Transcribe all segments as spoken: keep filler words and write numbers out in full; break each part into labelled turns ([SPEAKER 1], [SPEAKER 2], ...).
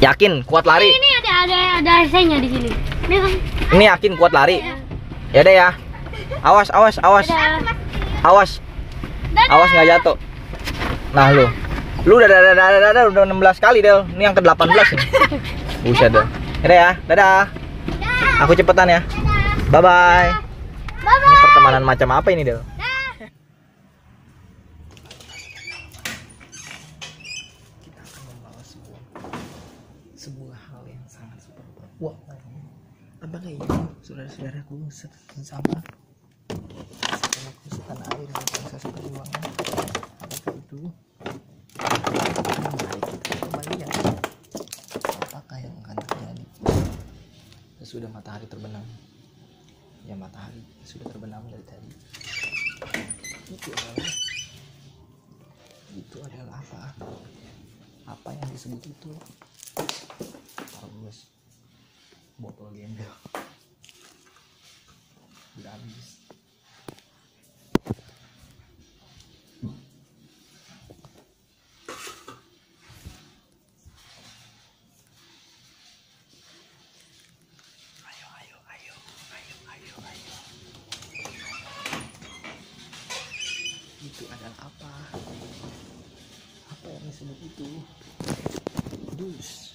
[SPEAKER 1] Yakin kuat lari?
[SPEAKER 2] Ini ada ada ada esenya di sini. Ini kan.
[SPEAKER 1] Ini yakin kuat lari? Ya udah ya. Awas, awas, awas. Awas. Awas nggak jatuh. Nah lu. Lu udah udah udah udah, udah, udah enam belas kali, Del. Ini yang ke delapan belas nih. Buset, Del. Udah ya. Dadah. Aku cepetan ya. Bye bye. Ini pertemanan macam apa ini, Del? Kita akan membawa sebuah sebuah hal yang sangat super wah. Apakah ini saudara-saudaraku sama saudaraku setanah air dan bangsa seperjuangan? Apakah itu? Mari kita kembali ya. Apakah yang akan terjadi sesudah matahari terbenam? Ya, matahari sudah terbenam dari tadi. Itu adalah itu adalah apa? Apa yang disebut itu? Harus botol gembel udah habis. Ayo ayo ayo ayo ayo ayo. Itu adalah apa? Apa yang disebut itu? Dus.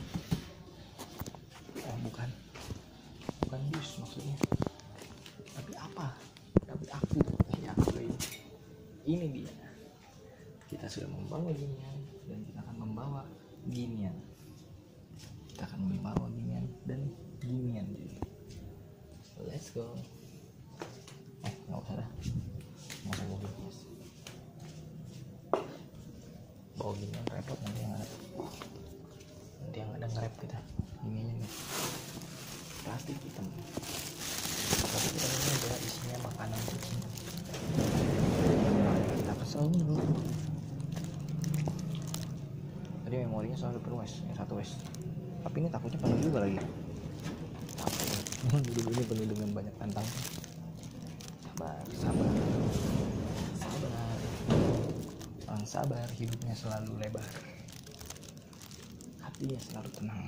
[SPEAKER 1] Oh, bukan. Bukan dus maksudnya. Tapi apa? Tapi aku. Ya, aku ini. Ini dia. Kita sudah membawa ginian dan kita akan membawa ginian. Kita akan membawa ginian dan ginian. Let's go. Eh, nggak usah dah. Nggak usah bawa ginian. Bawa ginian repot nanti yang ada. Nanti yang ada nge-rap kita. Gininya nih. Plastik hitam. Tapi kita ini adalah isinya makanan kucing. Kita kesel dulu. Tadi memorinya selalu penuh, yang satu wes. Tapi ini takutnya penuh juga lagi. Hidup ini penuh dengan banyak tantangan. Sabar, sabar, sabar. Orang sabar hidupnya selalu lebar. Hatinya selalu tenang.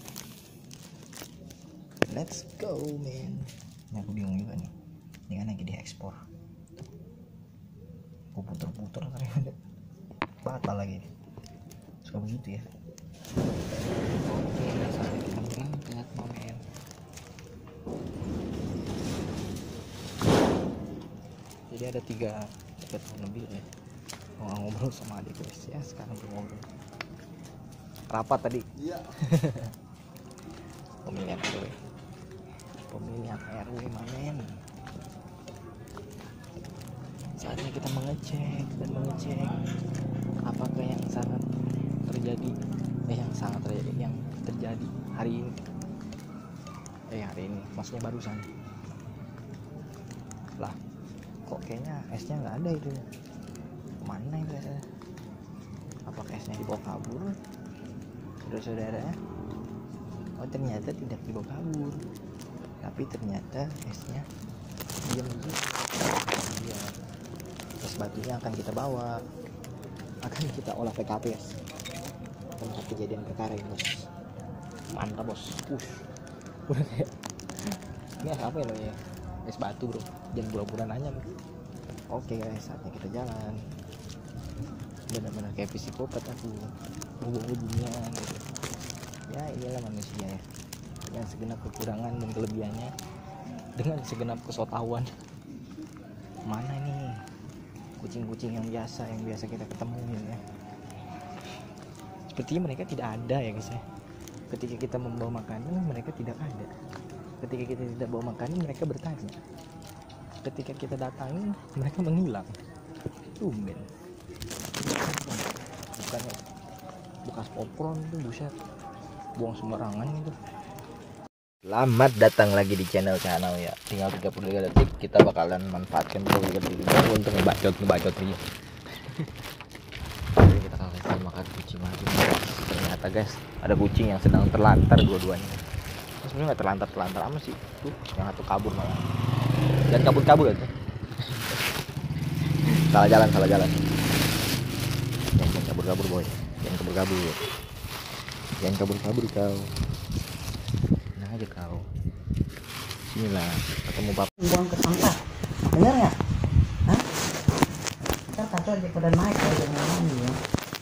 [SPEAKER 1] Let's go, man. Ini aku bingung juga nih. Ini kan lagi diekspor. Aku puter-puter ternyata batal lagi. Suka begitu ya. Oke, saatnya kita berangkat, momen. Jadi ada tiga tiga tahun lebih ya. Mau ngobrol sama adik guys ya. Sekarang ngobrol. Rapat tadi. Iya. Pemilihan R W. Pemilihan R W manen. Saatnya kita mengecek dan mengecek apakah yang sangat terjadi eh yang sangat terjadi yang terjadi hari ini. Eh hari ini, maksudnya barusan. Lah, kok kayaknya esnya nggak ada itu. Mana itu esnya? Apakah esnya dibawa kabur? Saudara-saudaranya? Oh, ternyata tidak dibawa kabur. Tapi ternyata esnya diam di iya. Es batunya akan kita bawa, akan kita olah P K P ya. Tempat kejadian perkara ini bos. Mantap bos. Push. Udah kayak ini apa ya namanya? Es batu bro. Jangan pura-pura nanya bro. Oke guys, saatnya kita jalan. Benar-benar kayak psikopat aku. Bawa-bawa dunia gitu. Ya inilah manusia ya. Dengan segenap kekurangan dan kelebihannya, dengan segenap kesotawan. Mana nih kucing-kucing yang biasa yang biasa kita ketemuin ya. Sepertinya mereka tidak ada ya guys ya. Ketika kita membawa makanan mereka tidak ada. Ketika kita tidak bawa makanan mereka bertanya. Ketika kita datangi mereka menghilang. Tumben. Bukannya bekas popcorn itu buset. Buang sembarangan itu. Selamat datang lagi di channel channel ya. Tinggal tiga puluh tiga detik kita bakalan manfaatkan tiga puluh tiga detik untuk ngebacot ngebacot aja. Jadi kita akan kasih makan kucing lagi. Ternyata guys ada kucing yang sedang terlantar dua-duanya. Sebenarnya nggak terlantar terlantar amat sih. Tuh yang satu kabur malah. Dan kabur kabur aja. Salah jalan salah jalan. Jangan kabur kabur boy. Jangan kabur kabur. Jangan kabur-kabur kau. Nah aja kau. Sinilah ketemu bapak.
[SPEAKER 3] Buang ke sampah. Bener nggak? Hah? Ntar kacau aja pada naik kalau jangan lama ya.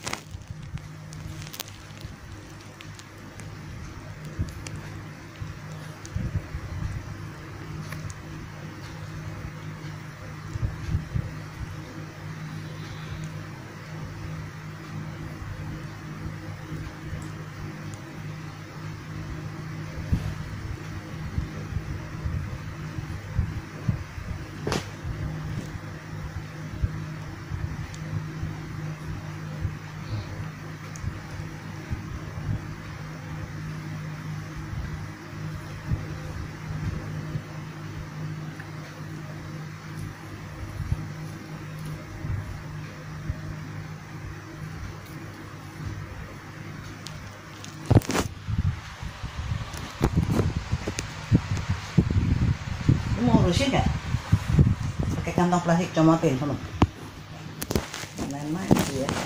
[SPEAKER 3] Lu mau urusin nggak? Pakai kantong plastik comotin sama. Main-main sih ya.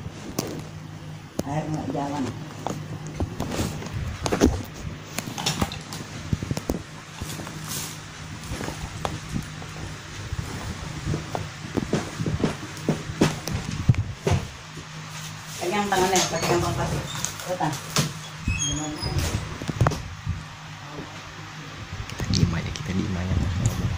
[SPEAKER 3] Air nggak jalan. Pegang tangannya pakai kantong plastik. Kelihatan.
[SPEAKER 1] Diem aja, kita diem aja nggak usah ngomong.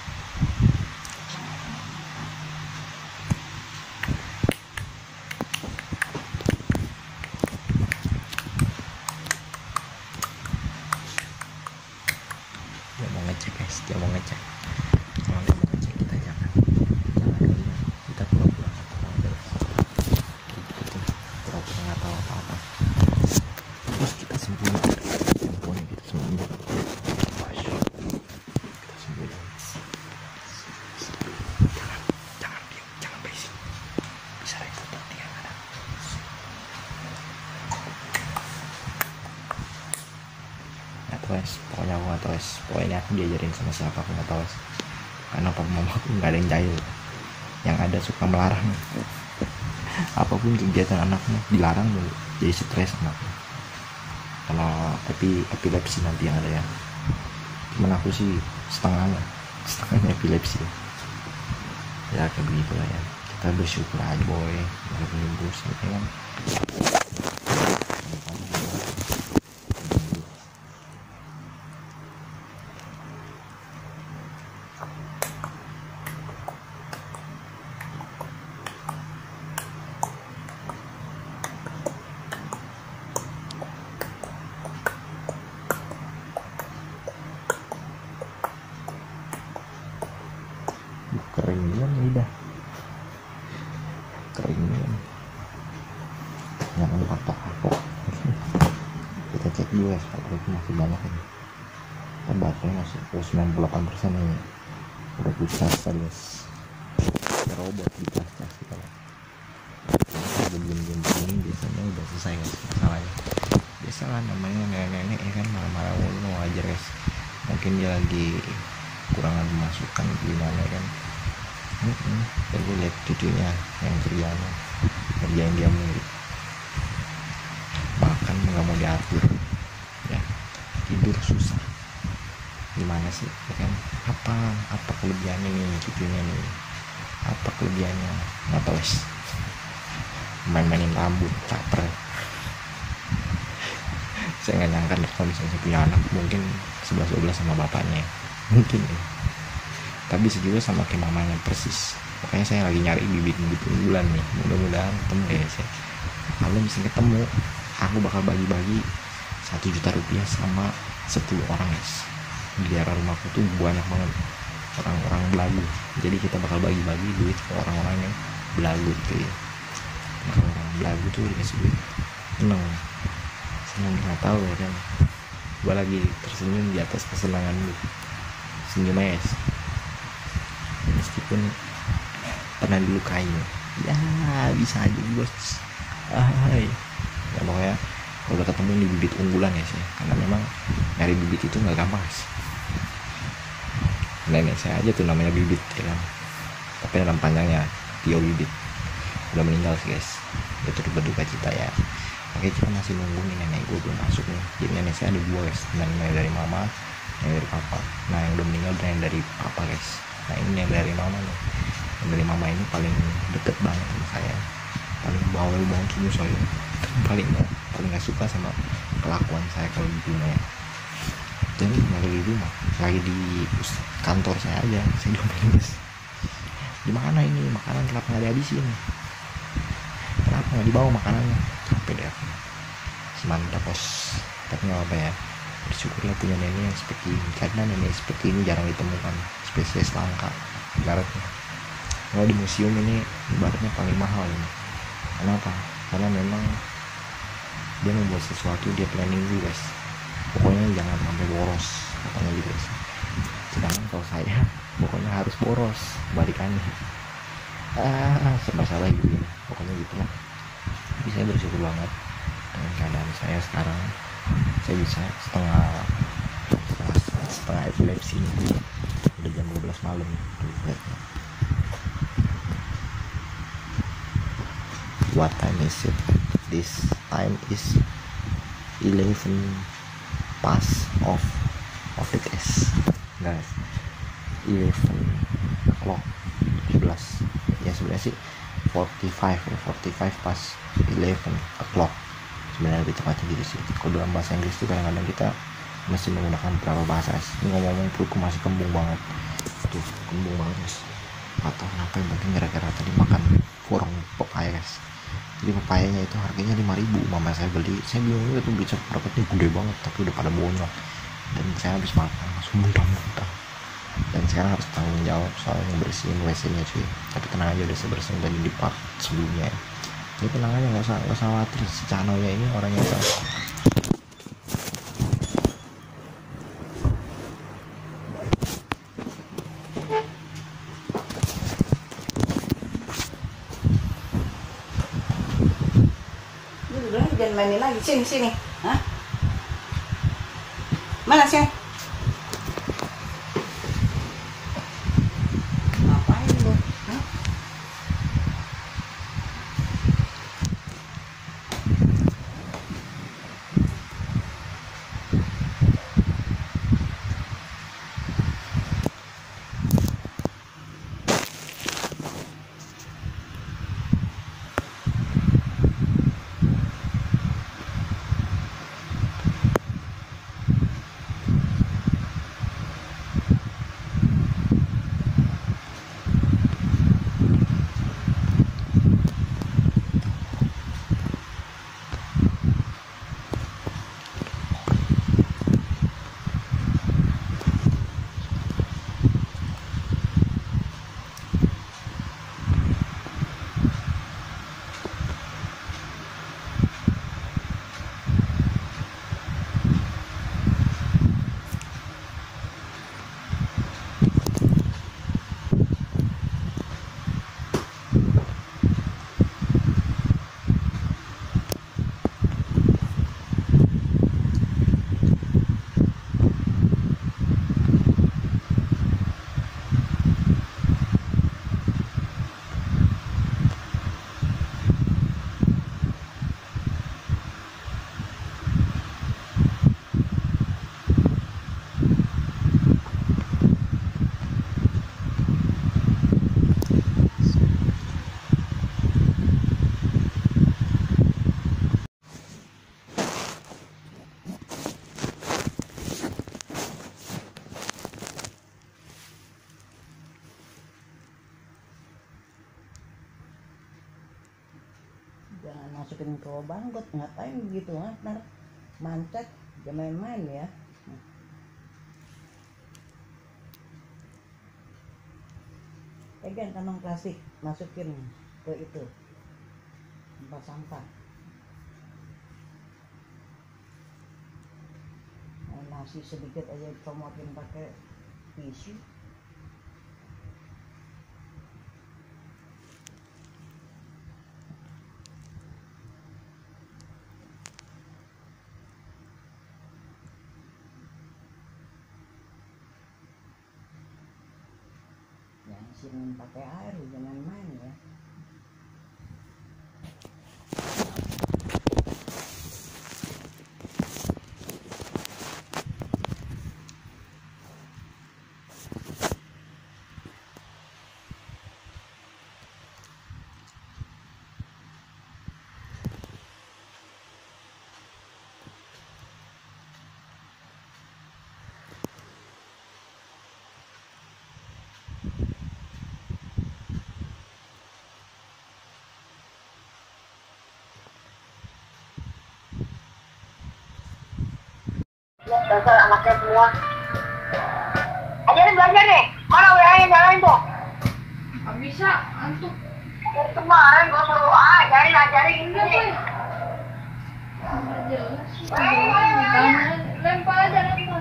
[SPEAKER 1] Dia mau ngecek guys, dia mau ngecek. Kalau dia mau ngecek kita jangan, jangan dulu. Kita pura-pura nggak tahu guys. Gitu, pura-pura nggak tahu apa-apa. Terus kita sembunyi, handphone kita sembunyi. Kita sembunyi. Jangan, jangan diam, jangan berisik. Bisa repot nanti yang ada. Nggak tahu guys, pokoknya aku nggak tahu guys. Pokoknya aku diajarin sama siapa aku nggak tahu guys. Karena papa mama aku nggak ada yang jahil. Yang ada suka melarang. Apapun kegiatan anaknya dilarang dulu. Jadi stres anaknya. Kalau epi epilepsi nanti yang ada ya. Cuman aku sih setengahnya, setengahnya epilepsi. Ya kayak begitu lah ya. Kita bersyukur aja boy. Nggak punya bus, ya kan. Keringan lidah, keringan, jangan kapok-kapok. Kita cek dulu ya, kalau itu masih banyak ini. Kita baterainya masih sembilan puluh delapan persen nih. Udah bisa guys. Kita robot di cas kita lah. Udah diam-diam biasanya udah selesai guys masalahnya. Biasa lah namanya nenek-nenek ya kan, marah-marah mulu wajar guys. Mungkin dia lagi kurangan pemasukan gimana kan. Hmm, gue lihat cucunya yang kerjanya kerjain dia mulu, makan nggak mau diatur ya, tidur susah. Gimana sih ya kan? Apa apa kelebihannya nih cucunya nih? Apa kelebihannya? Nggak tahu guys. Main-mainin rambut, caper. Saya nggak nyangka deh kalau misalnya saya punya anak mungkin sebelas dua belas sama bapaknya, mungkin ya. Tapi sejujurnya sama kayak mamanya persis. Makanya saya lagi nyari bibit-bibit unggulan nih. Mudah-mudahan ketemu deh saya. Kalau misalnya ketemu, aku bakal bagi-bagi satu juta rupiah sama sepuluh orang guys. Di daerah rumahku tuh banyak banget orang-orang belagu. Jadi kita bakal bagi-bagi duit ke orang-orang yang belagu gitu ya. Nah, kalau orang belagu tuh dikasih duit seneng. Seneng nggak tahu ya kan. Gue lagi tersenyum di atas kesenangan lu. Senyum aja guys. Meskipun pernah dilukai ya bisa aja bos. Hai ya pokoknya kalau udah ketemu di bibit unggulan ya sih, karena memang nyari bibit itu nggak gampang guys. Nenek saya aja tuh namanya bibit ya kan, tapi dalam panjangnya Tio Bibit udah meninggal sih guys. Itu berduka cita ya. Oke, kita masih nunggu nih nenek gue belum masuk nih. Jadi nenek saya ada dua guys, nenek dari mama, nenek dari papa. Nah yang udah meninggal nenek dari papa guys. Nah ini yang dari mama nih. Yang dari mama ini paling deket banget sama saya, paling bawel banget gitu soalnya. Paling gak, paling gak suka sama kelakuan saya kalau di rumah ya. Dan lagi di rumah, lagi di kantor saya aja, saya diomelin guys. Di mana ini makanan kenapa nggak dihabisin? Kenapa nggak dibawa makanannya? Sampai deh aku. Mantap bos. Tapi nggak apa ya. Bersyukurlah punya nenek yang seperti ini, karena nenek seperti ini jarang ditemukan, spesies langka. Ibaratnya, kalau di museum ini ibaratnya paling mahal ini. Kenapa? Karena memang dia membuat sesuatu, dia planning dulu guys. Pokoknya jangan sampai boros, katanya gitu guys. Sedangkan kalau saya pokoknya harus boros balikannya. Ah, serba salah gitu ya. Pokoknya gitulah. Tapi saya bersyukur banget dengan keadaan saya sekarang. Saya bisa setengah setengah, setengah epilepsi nih. Udah jam dua belas malam. What time is it? This time is eleven past of of the guys. Guys, eleven o'clock, sebelas. Ya sebenarnya sih forty-five ya, forty-five past eleven o'clock. Sebenarnya lebih tepatnya gitu sih. Kalau dalam bahasa Inggris tuh kadang-kadang kita masih menggunakan beberapa bahasa. Ini ngomong-ngomong perutku masih kembung banget. Tuh, kembung banget guys. Atau kenapa, yang penting gara-gara tadi makan kurang pepaya guys. Jadi pepayanya itu harganya lima ribu, mama saya beli. Saya bingung juga tuh bisa dapatnya gede banget, tapi udah pada bonyok. Dan saya habis makan langsung muntah-muntah. Dan sekarang harus tanggung jawab soalnya bersihin W C nya cuy. Tapi tenang aja, udah saya bersihin tadi di part sebelumnya ya. Jadi tenang aja, gak usah, gak usah khawatir. Si Canoya ini orangnya yang
[SPEAKER 3] jangan mainin lagi. Sini, sini. Hah? Mana sih? Ngapain lu? Hah? Jangan masukin ke lubang got, ngapain begitu? Ntar mancet, jangan main-main ya. Pegang kantong plastik, masukin ke itu tempat sampah. Nah, nasi sedikit aja dicomotin pakai tisu. Sini pakai air, jangan main ya.
[SPEAKER 4] dasar anaknya semua. Ajarin belajar deh. Mana W A-nya nyalain tuh?
[SPEAKER 5] Gak bisa, antuk.
[SPEAKER 4] Dari kemarin gue suruh ah, ajarin ajarin ini nih.
[SPEAKER 5] Gak jelas sih. Lempar aja, lempar.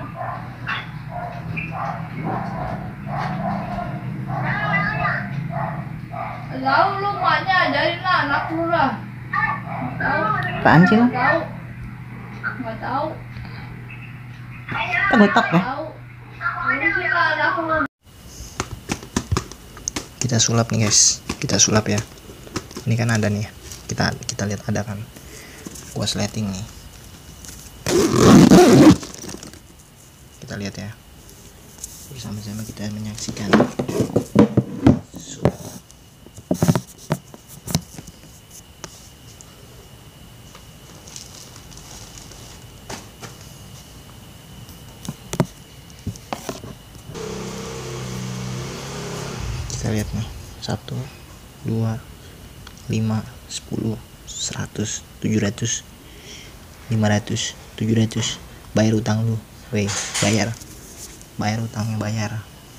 [SPEAKER 5] Tahu lu maknya ajarin lah anak lu lah. Tahu?
[SPEAKER 3] Apaan sih lo?
[SPEAKER 5] Tahu? Nggak tahu.
[SPEAKER 3] Kan letak ya.
[SPEAKER 5] Tahu? Ini sih lah anak lu.
[SPEAKER 1] Kita sulap nih guys, kita sulap ya. Ini kan ada nih, kita kita lihat ada kan. Gua sleting nih. Kita lihat ya. Bersama-sama kita menyaksikan. Sulap. Kita lihat nih, satu, dua, lima, sepuluh, seratus, tujuh ratus, lima ratus, tujuh ratus. Bayar utang lu, weh, bayar, bayar utangnya, bayar.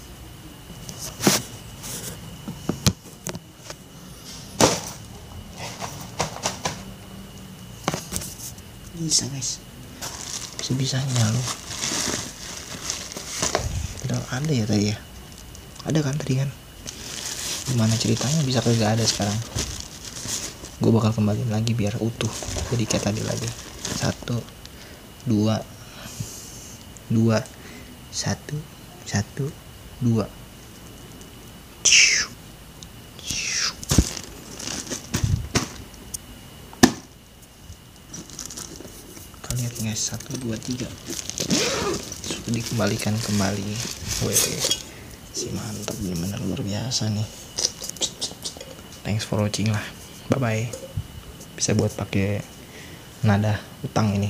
[SPEAKER 1] Bisa guys, bisa-bisanya lu. Padahal ada ya tadi ya, ada kan tadi kan. Gimana ceritanya bisa kagak ada sekarang? Gue bakal kembaliin lagi biar utuh, jadi kayak tadi lagi. Satu, dua, dua, satu, satu, dua. Kalian lihat guys, satu, dua, tiga. Sudah dikembalikan kembali. Weh, si mantap, bener-bener luar biasa nih. Thanks for watching lah, bye bye. Bisa buat pakai nada utang ini.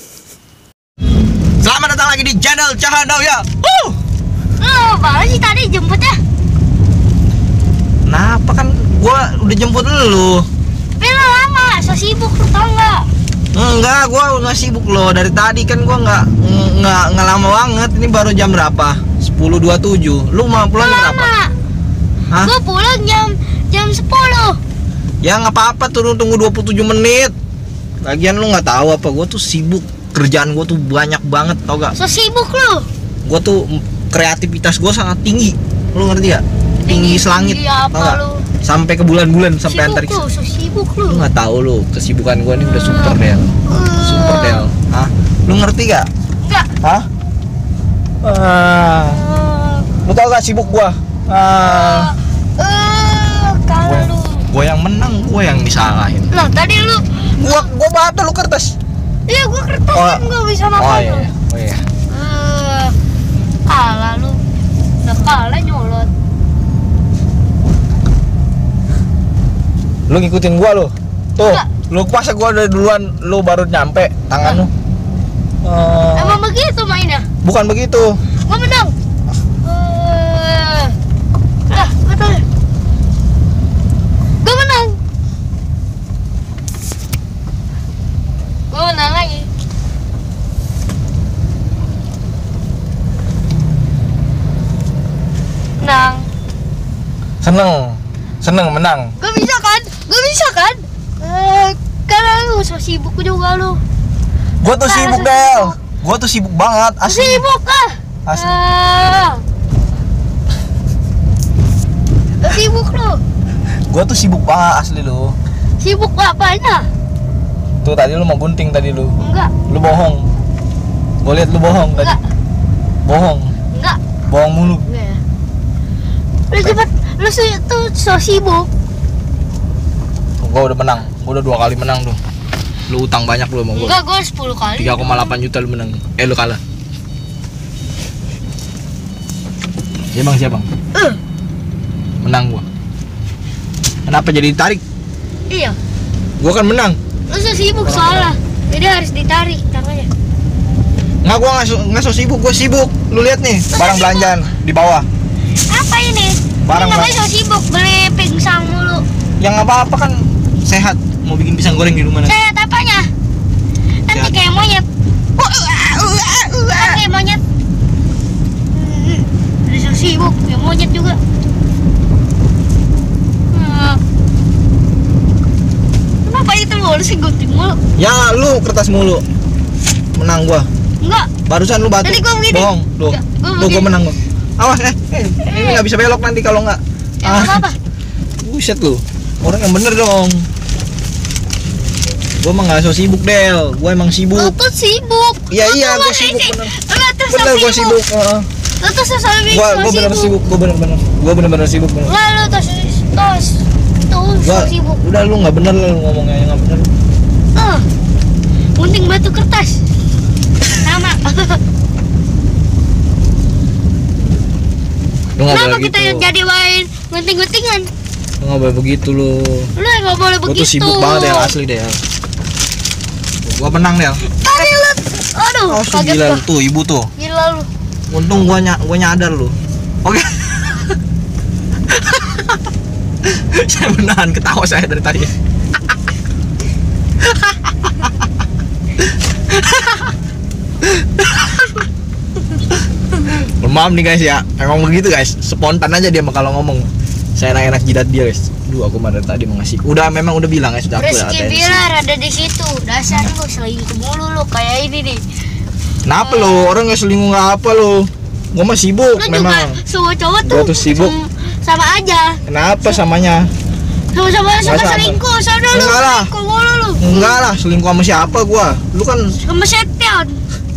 [SPEAKER 1] Selamat datang lagi di channel Cahadau ya. Uh!
[SPEAKER 2] Lo banget sih tadi jemputnya.
[SPEAKER 1] Kenapa, kan gua udah jemput lu.
[SPEAKER 2] Tapi lo lama, so sibuk lu tau nggak?
[SPEAKER 1] Enggak, gua nggak sibuk lo. Dari tadi kan gua nggak nggak nggak lama banget. Ini baru jam berapa? sepuluh dua puluh tujuh. Lu mau pulang jam berapa? Hah?
[SPEAKER 2] Gue pulang jam jam sepuluh.
[SPEAKER 1] Ya nggak apa-apa, turun tunggu dua puluh tujuh menit. Lagian lu nggak tahu apa, gua tuh sibuk. Kerjaan gua tuh banyak banget, tau gak?
[SPEAKER 2] So sibuk lu.
[SPEAKER 1] Gua tuh kreativitas gua sangat tinggi. Lu ngerti gak? Tinggi selangit,
[SPEAKER 2] Iya,
[SPEAKER 1] tau
[SPEAKER 2] apa
[SPEAKER 1] gak?
[SPEAKER 2] lu?
[SPEAKER 1] Sampai ke bulan-bulan, sampai
[SPEAKER 2] Sibuk
[SPEAKER 1] antariksa.
[SPEAKER 2] lu, so sibuk lu.
[SPEAKER 1] Lu nggak tahu lu, kesibukan gua ini udah super Del. Super Del. Hah? Lu ngerti gak?
[SPEAKER 2] Enggak.
[SPEAKER 1] Hah? Ah. Lu tau gak sibuk gua? Ah.
[SPEAKER 2] Eh, kalau lu.
[SPEAKER 1] Gua yang menang, gua yang disalahin.
[SPEAKER 2] Nah, tadi lu.
[SPEAKER 1] Gua gua bata lu kertas.
[SPEAKER 2] Iya, gua kertas
[SPEAKER 1] Oh.
[SPEAKER 2] kan gua bisa makan
[SPEAKER 1] Oh
[SPEAKER 2] lu.
[SPEAKER 1] iya. Oh iya.
[SPEAKER 2] Eh, kalah lu. Udah kalah nyolot.
[SPEAKER 1] Lu ngikutin gua lu. Tuh,
[SPEAKER 2] Enggak.
[SPEAKER 1] lu pas gua udah duluan, lu baru nyampe tangan lu. Eh,
[SPEAKER 2] Emang begitu mainnya?
[SPEAKER 1] bukan begitu.
[SPEAKER 2] Gua menang. Eh, lah, betul. Gua menang. Gua menang lagi. Menang.
[SPEAKER 1] Seneng. Seneng menang.
[SPEAKER 2] Gua bisa kan? Gua bisa kan? Eh, karena lu so sibuk juga lu.
[SPEAKER 1] Gua tuh
[SPEAKER 2] Nah,
[SPEAKER 1] sibuk,
[SPEAKER 2] so
[SPEAKER 1] Del.
[SPEAKER 2] sibuk.
[SPEAKER 1] Gua tuh sibuk banget, asli.
[SPEAKER 2] Sibuk ah.
[SPEAKER 1] Asli.
[SPEAKER 2] Ah. Lu sibuk lu.
[SPEAKER 1] Gua tuh sibuk banget asli lu.
[SPEAKER 2] Sibuk apanya?
[SPEAKER 1] Tuh tadi lu mau gunting tadi lu.
[SPEAKER 2] Enggak,
[SPEAKER 1] Lu bohong. Gua lihat lu bohong tadi.
[SPEAKER 2] enggak,
[SPEAKER 1] Bohong.
[SPEAKER 2] enggak.
[SPEAKER 1] Bohong mulu.
[SPEAKER 2] Enggak ya. Lu cepet, lu si- tuh so sibuk.
[SPEAKER 1] Gua udah menang. Gua udah dua kali menang tuh. Lu utang banyak lu sama gua.
[SPEAKER 2] Enggak, gua sepuluh kali.
[SPEAKER 1] tiga koma delapan juta lu menang. Eh lu kalah. Ya bang, siapa bang?
[SPEAKER 2] Eh,
[SPEAKER 1] Menang gua. Kenapa jadi ditarik?
[SPEAKER 2] iya.
[SPEAKER 1] Gua kan menang.
[SPEAKER 2] Lu so sibuk soalnya. Jadi harus ditarik tangannya.
[SPEAKER 1] Nggak, gua nggak so, nggak so sibuk, gua sibuk. Lu lihat nih,
[SPEAKER 2] Masa
[SPEAKER 1] barang
[SPEAKER 2] sibuk?
[SPEAKER 1] belanjaan di bawah.
[SPEAKER 2] Apa ini?
[SPEAKER 1] Barang
[SPEAKER 2] Ini namanya so sibuk beli pingsan mulu.
[SPEAKER 1] Yang apa-apa kan sehat. Mau bikin pisang goreng di rumah nanti.
[SPEAKER 2] Sehat apanya? Nanti
[SPEAKER 1] Sehat.
[SPEAKER 2] kayak monyet. Uh, uh, Oke, monyet. Ada so sibuk, ya monyet juga. Nah. Kenapa itu lu sih gunting mulu?
[SPEAKER 1] Ya lu kertas mulu. Menang gua.
[SPEAKER 2] Enggak.
[SPEAKER 1] Barusan lu batu.
[SPEAKER 2] Tadi gua begini.
[SPEAKER 1] Bohong. Tuh.
[SPEAKER 2] Enggak, gua
[SPEAKER 1] Tuh gua
[SPEAKER 2] begini.
[SPEAKER 1] menang gua. Awas eh. eh ini nggak bisa belok nanti kalau nggak.
[SPEAKER 2] Ya nggak apa-apa.
[SPEAKER 1] Buset lu. Orang yang bener dong. Gua emang nggak so sibuk Del. Gua emang sibuk.
[SPEAKER 2] Lu tuh sibuk.
[SPEAKER 1] Iya
[SPEAKER 2] Lu
[SPEAKER 1] iya
[SPEAKER 2] tuh
[SPEAKER 1] gua
[SPEAKER 2] masih
[SPEAKER 1] sibuk
[SPEAKER 2] sih.
[SPEAKER 1] bener.
[SPEAKER 2] Lu tuh so
[SPEAKER 1] Bener gua sibuk. Heeh.
[SPEAKER 2] Lu tuh so sibuk.
[SPEAKER 1] Gua
[SPEAKER 2] so
[SPEAKER 1] gua bener sibuk. Gua bener-bener. Gua bener-bener sibuk bener.
[SPEAKER 2] Lah lu tuh tos. Tuh so
[SPEAKER 1] Gua
[SPEAKER 2] sibuk.
[SPEAKER 1] udah lu nggak bener lu ngomongnya yang nggak bener.
[SPEAKER 2] Oh. Gunting batu kertas. Sama.
[SPEAKER 1] Lu nggak
[SPEAKER 2] Kenapa
[SPEAKER 1] boleh
[SPEAKER 2] kita
[SPEAKER 1] gitu.
[SPEAKER 2] jadi main gunting-guntingan?
[SPEAKER 1] Lu nggak boleh begitu lu.
[SPEAKER 2] Lu yang nggak boleh
[SPEAKER 1] Gua
[SPEAKER 2] begitu.
[SPEAKER 1] tuh sibuk banget Del asli Del. Gua menang Del.
[SPEAKER 2] Tadi lu. Aduh,
[SPEAKER 1] Oh,
[SPEAKER 2] kaget
[SPEAKER 1] gila
[SPEAKER 2] gua.
[SPEAKER 1] lu tuh ibu tuh.
[SPEAKER 2] Gila lu.
[SPEAKER 1] Untung gua ny gua nyadar lu. Oke. Saya menahan ketawa saya dari tadi. Maaf nih guys ya, emang begitu guys, spontan aja dia kalau ngomong. Saya enak-enak jidat dia guys. Duh aku mah dari tadi mau ngasih. Udah memang udah bilang guys, sudah aku udah
[SPEAKER 2] Rezeki
[SPEAKER 1] atensi.
[SPEAKER 2] bilar ada di situ. Dasar lu selingkuh mulu lu kayak ini nih.
[SPEAKER 1] Kenapa lo? Orang nggak selingkuh nggak apa lo? Gua mah sibuk
[SPEAKER 2] Lu
[SPEAKER 1] memang.
[SPEAKER 2] juga semua cowok tuh.
[SPEAKER 1] Gua tuh sibuk.
[SPEAKER 2] sem- Sama aja.
[SPEAKER 1] Kenapa samanya?
[SPEAKER 2] Sama-sama sama
[SPEAKER 1] Nggak sama.
[SPEAKER 2] selingkuh. Sana lu.
[SPEAKER 1] Enggak lah.
[SPEAKER 2] Selingkuh mulu lu.
[SPEAKER 1] Enggak lah, selingkuh sama siapa gua? Lu kan
[SPEAKER 2] Sama setan.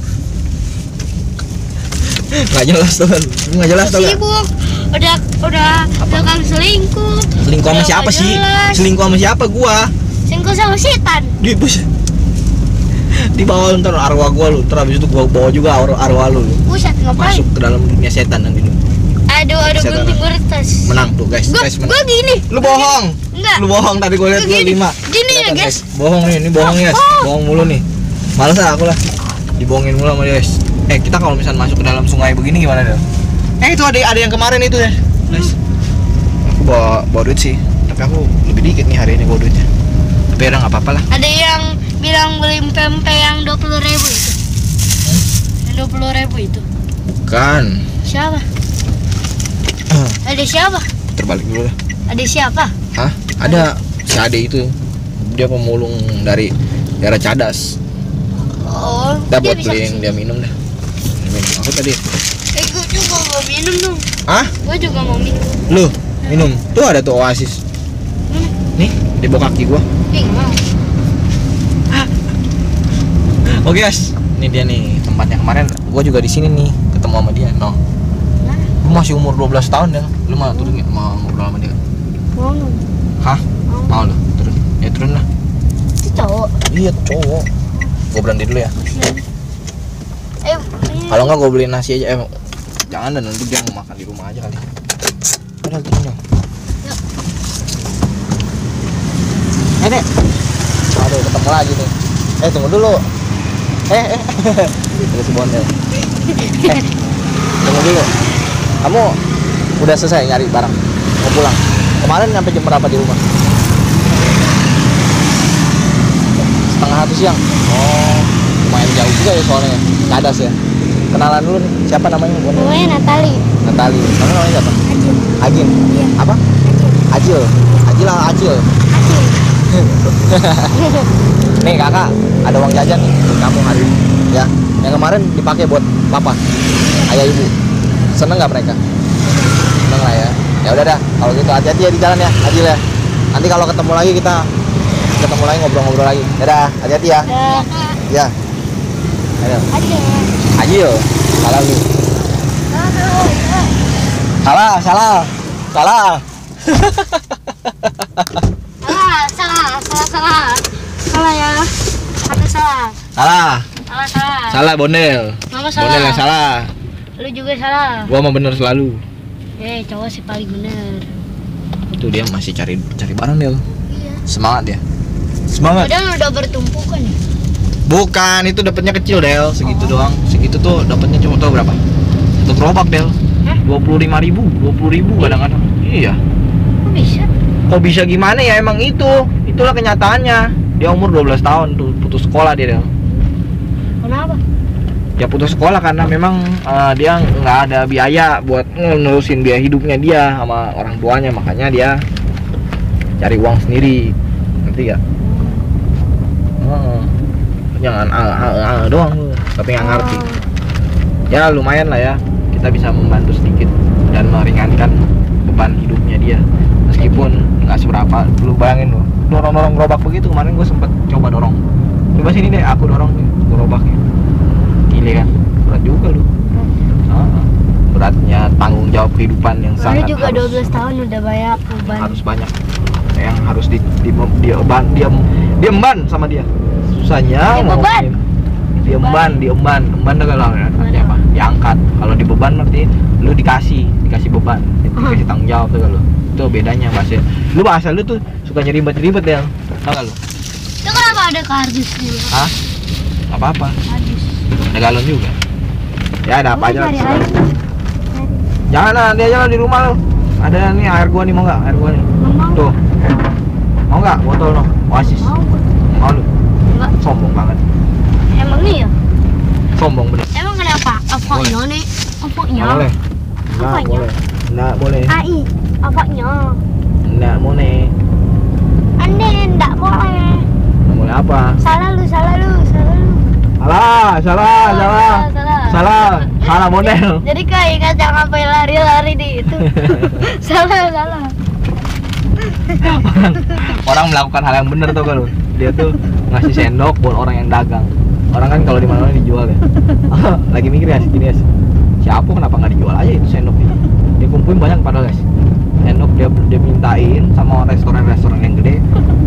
[SPEAKER 1] nggak jelas tuh kan. Lu nggak jelas tuh kan.
[SPEAKER 2] Sibuk. Udah udah tukang selingkuh.
[SPEAKER 1] Selingkuh sama
[SPEAKER 2] Udah
[SPEAKER 1] siapa
[SPEAKER 2] nggak
[SPEAKER 1] sih?
[SPEAKER 2] jelas.
[SPEAKER 1] Selingkuh sama siapa gua?
[SPEAKER 2] Selingkuh sama setan.
[SPEAKER 1] Di bus. Di bawah ntar arwah gua lu. Ntar habis itu gua bawa juga ar- arwah lu.
[SPEAKER 2] Buset ngapain?
[SPEAKER 1] Masuk ke dalam dunia setan nanti lu.
[SPEAKER 2] Aduh aduh
[SPEAKER 1] Setan.
[SPEAKER 2] gunting kertas.
[SPEAKER 1] Menang tuh guys.
[SPEAKER 2] Gua
[SPEAKER 1] Guys
[SPEAKER 2] gua
[SPEAKER 1] menang.
[SPEAKER 2] gini.
[SPEAKER 1] Lu bohong.
[SPEAKER 2] Enggak.
[SPEAKER 1] Lu bohong tadi gua lihat
[SPEAKER 2] Gua
[SPEAKER 1] gua
[SPEAKER 2] gini.
[SPEAKER 1] lima.
[SPEAKER 2] Gini ya,
[SPEAKER 1] Kelihatan,
[SPEAKER 2] guys.
[SPEAKER 1] Bohong nih, ini bohong ya.
[SPEAKER 2] Oh.
[SPEAKER 1] Bohong mulu nih. Males ah aku lah. Dibohongin mulu sama dia guys. Eh kita kalau misalnya masuk ke dalam sungai begini gimana Del? Eh itu ada ada yang kemarin itu ya. Guys. Aku bawa bawa duit sih. Tapi aku lebih dikit nih hari ini bawa duitnya. Tapi udah nggak apa-apa lah.
[SPEAKER 2] Ada yang bilang beli pempek yang dua puluh ribu itu. Yang dua puluh ribu itu.
[SPEAKER 1] Bukan.
[SPEAKER 2] Siapa? Ada siapa?
[SPEAKER 1] Terbalik dulu lah.
[SPEAKER 2] Ada siapa?
[SPEAKER 1] Hah? Ada si Ade itu. Dia pemulung dari daerah Cadas.
[SPEAKER 2] Oh,
[SPEAKER 1] Udah
[SPEAKER 2] dia
[SPEAKER 1] buat
[SPEAKER 2] bisa
[SPEAKER 1] beliin
[SPEAKER 2] kesini.
[SPEAKER 1] dia minum dah. Dia minum. Aku tadi.
[SPEAKER 2] Eh, gue juga mau minum dong.
[SPEAKER 1] Hah?
[SPEAKER 2] Gue juga mau minum.
[SPEAKER 1] Lu minum. Tuh ada tuh Oasis.
[SPEAKER 2] Mana?
[SPEAKER 1] Nih di bawah kaki gua.
[SPEAKER 2] Eh, nggak mau.
[SPEAKER 1] Oke guys, ini dia nih tempatnya kemarin. Gua juga di sini nih ketemu sama dia. No.
[SPEAKER 2] Mana?
[SPEAKER 1] Lu masih umur dua belas tahun ya? Lu mau turun nggak? Mau ngobrol sama dia?
[SPEAKER 2] Mau dong.
[SPEAKER 1] Hah? Mau lu? Turun. Ya turun lah.
[SPEAKER 2] Itu cowok.
[SPEAKER 1] Iya cowok. Gua berhenti dulu ya.
[SPEAKER 2] Eh, ini.
[SPEAKER 1] Kalau nggak gua beliin nasi aja. Eh, jangan dan nanti dia mau makan di rumah aja kali. Udah turun dong.
[SPEAKER 2] Ya.
[SPEAKER 1] Eh Dek. Aduh ketemu lagi nih. Eh tunggu dulu. Eh eh. Terus si Bondel. Eh tunggu dulu. Kamu udah selesai nyari barang? Mau pulang? Kemarin sampai jam berapa di rumah? Setengah satu siang. Oh, lumayan jauh juga ya soalnya. Cadas ya. Kenalan dulu nih. Siapa namanya? Bondel?
[SPEAKER 2] Namanya Natali.
[SPEAKER 1] Natali. Kamu namanya siapa?
[SPEAKER 2] Acil.
[SPEAKER 1] Agin.
[SPEAKER 2] Iya.
[SPEAKER 1] Apa?
[SPEAKER 2] Acil.
[SPEAKER 1] Acil. Acil lah Acil.
[SPEAKER 2] Acil.
[SPEAKER 1] Nih kakak, ada uang jajan nih buat kamu hari ini. Ya, yang kemarin dipakai buat papa, ayah ibu. Seneng nggak mereka? Seneng lah ya. Ya udah dah, kalau gitu hati-hati ya di jalan ya, Acil ya. Nanti kalau ketemu lagi kita ketemu lagi ngobrol-ngobrol lagi. Dadah, hati-hati ya.
[SPEAKER 2] Dah.
[SPEAKER 1] Ya. Ayo.
[SPEAKER 2] Acil.
[SPEAKER 1] Acil, salah lu.
[SPEAKER 2] Aduh, ya.
[SPEAKER 1] Salah, salah, salah.
[SPEAKER 2] Salah, salah, salah, salah. Salah ya. Aku salah.
[SPEAKER 1] Salah,
[SPEAKER 2] Salah, salah.
[SPEAKER 1] salah Bondel.
[SPEAKER 2] Mama salah.
[SPEAKER 1] Bondel yang salah.
[SPEAKER 2] Lu juga salah.
[SPEAKER 1] Gua mah bener selalu.
[SPEAKER 2] Eh, cowok sih paling bener.
[SPEAKER 1] Itu dia masih cari cari barang Del.
[SPEAKER 2] Iya.
[SPEAKER 1] Semangat ya. Semangat.
[SPEAKER 2] Padahal udah bertumpukan ya.
[SPEAKER 1] Bukan, itu dapatnya kecil Del, segitu doang. Segitu tuh dapatnya cuma tau berapa? Satu gerobak Del.
[SPEAKER 2] Hah?
[SPEAKER 1] dua puluh lima ribu, dua puluh ribu kadang-kadang. Iya.
[SPEAKER 2] Kok bisa?
[SPEAKER 1] Kok bisa gimana ya emang itu? Itulah kenyataannya. Dia umur dua belas tahun tuh putus sekolah dia Del.
[SPEAKER 2] Kenapa?
[SPEAKER 1] ya putus sekolah karena memang uh, dia nggak ada biaya buat nerusin biaya hidupnya dia sama orang tuanya, makanya dia cari uang sendiri, ngerti gak? Oh, jangan al al al doang lu, tapi nggak ngerti. Ya lumayan lah ya, kita bisa membantu sedikit dan meringankan beban hidupnya dia, meskipun nggak seberapa. Lu bayangin lu dorong-dorong gerobak begitu, kemarin gue sempet coba dorong, coba sini deh aku dorong nih gerobaknya, gile kan, berat juga lu. Ah, beratnya tanggung jawab kehidupan yang
[SPEAKER 2] Lalu
[SPEAKER 1] sangat
[SPEAKER 2] juga
[SPEAKER 1] harus,
[SPEAKER 2] dua belas tahun udah banyak beban.
[SPEAKER 1] harus banyak yang harus di, di, di diemban diam diemban sama dia. Susahnya
[SPEAKER 2] Dibeban.
[SPEAKER 1] diemban diemban emban tuh kalau artinya apa, diangkat. Kalau dibeban berarti lu dikasih dikasih beban, dikasih tanggung jawab tuh kalau itu bedanya bahasa lu. Bahasa lu tuh suka nyeribet-ribet ya, tau gak lu?
[SPEAKER 2] Itu kenapa ada kardus dulu?
[SPEAKER 1] Hah? Apa-apa?
[SPEAKER 2] Kardus.
[SPEAKER 1] Ada galon juga. Ya ada apa aja lah.
[SPEAKER 2] Cari air.
[SPEAKER 1] Jangan lah, nanti aja lah di rumah lu. Ada nih air gua nih, mau nggak? Air gua nih.
[SPEAKER 2] Mau.
[SPEAKER 1] Tuh. Mau nggak? Botol no. Oasis.
[SPEAKER 2] Mau.
[SPEAKER 1] Mau lu?
[SPEAKER 2] Enggak.
[SPEAKER 1] Sombong banget.
[SPEAKER 2] Emang iya?
[SPEAKER 1] Sombong bener.
[SPEAKER 2] Emang kenapa? Apanya nih? Apanya?
[SPEAKER 1] Nggak boleh. Nggak
[SPEAKER 2] Apanya?
[SPEAKER 1] boleh. Nggak boleh.
[SPEAKER 2] Ai. Apanya?
[SPEAKER 1] Nggak boleh.
[SPEAKER 2] Ande enggak boleh.
[SPEAKER 1] Nggak boleh apa?
[SPEAKER 2] Salah lu, salah lu, salah lu.
[SPEAKER 1] Salah, salah, salah.
[SPEAKER 2] salah.
[SPEAKER 1] Salah. Salah model.
[SPEAKER 2] Jadi kayak kacang apa yang lari-lari di itu. salah, salah.
[SPEAKER 1] orang, orang melakukan hal yang benar tuh kalau dia tuh ngasih sendok buat orang yang dagang. Orang kan kalau di mana-mana dijual ya. Lagi mikir ya gini guys, siapa kenapa nggak dijual aja itu sendoknya? Dia kumpulin banyak padahal guys. Sendok dia dia mintain sama restoran-restoran yang gede.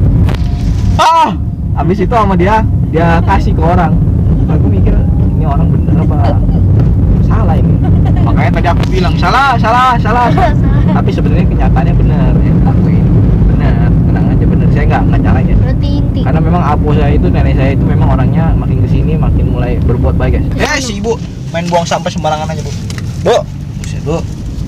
[SPEAKER 1] Ah, habis itu sama dia dia kasih ke orang. Aku mikir ini orang bener apa salah ini? Makanya tadi aku bilang salah, salah, salah. Tapi sebenarnya kenyataannya benar ya, akuin benar, tenang aja benar. Saya nggak nggak nyalain ya.
[SPEAKER 2] Berarti inti.
[SPEAKER 1] Karena memang abu saya itu, nenek saya itu memang orangnya makin kesini makin mulai berbuat baik guys. Eh si ibu main buang sampah sembarangan aja bu. Bu, buset bu.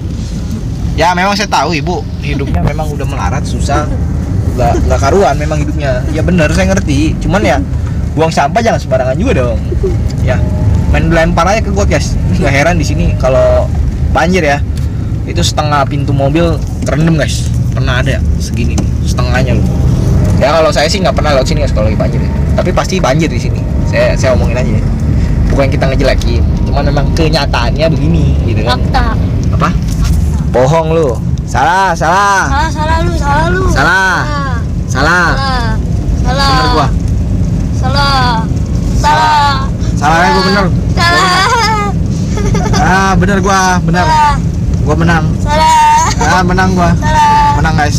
[SPEAKER 1] Ya memang saya tahu ibu hidupnya memang udah melarat, susah, nggak nggak karuan memang hidupnya. Ya benar saya ngerti. Cuman ya buang sampah jangan sembarangan juga dong. Ya main lempar aja ke got guys. Nggak heran di sini kalau banjir ya. Itu setengah pintu mobil kerendam guys, pernah ada segini nih setengahnya loh. Ya kalau saya sih nggak pernah lewat sini guys kalau lagi banjir ya. Tapi pasti banjir di sini, saya saya omongin aja ya. Bukan kita ngejelekin, cuma memang kenyataannya begini gitu kan.
[SPEAKER 2] Fakta.
[SPEAKER 1] Apa? Bohong lu, salah salah
[SPEAKER 2] Salah, salah lu, salah lu.
[SPEAKER 1] Salah. salah
[SPEAKER 2] Salah. Salah.
[SPEAKER 1] bener gua
[SPEAKER 2] Salah. Salah.
[SPEAKER 1] salahnya gua bener.
[SPEAKER 2] Salah.
[SPEAKER 1] Ah bener gua bener,
[SPEAKER 2] Salah.
[SPEAKER 1] gua menang.
[SPEAKER 2] Salah.
[SPEAKER 1] Ah menang gua,
[SPEAKER 2] Salah.
[SPEAKER 1] menang guys.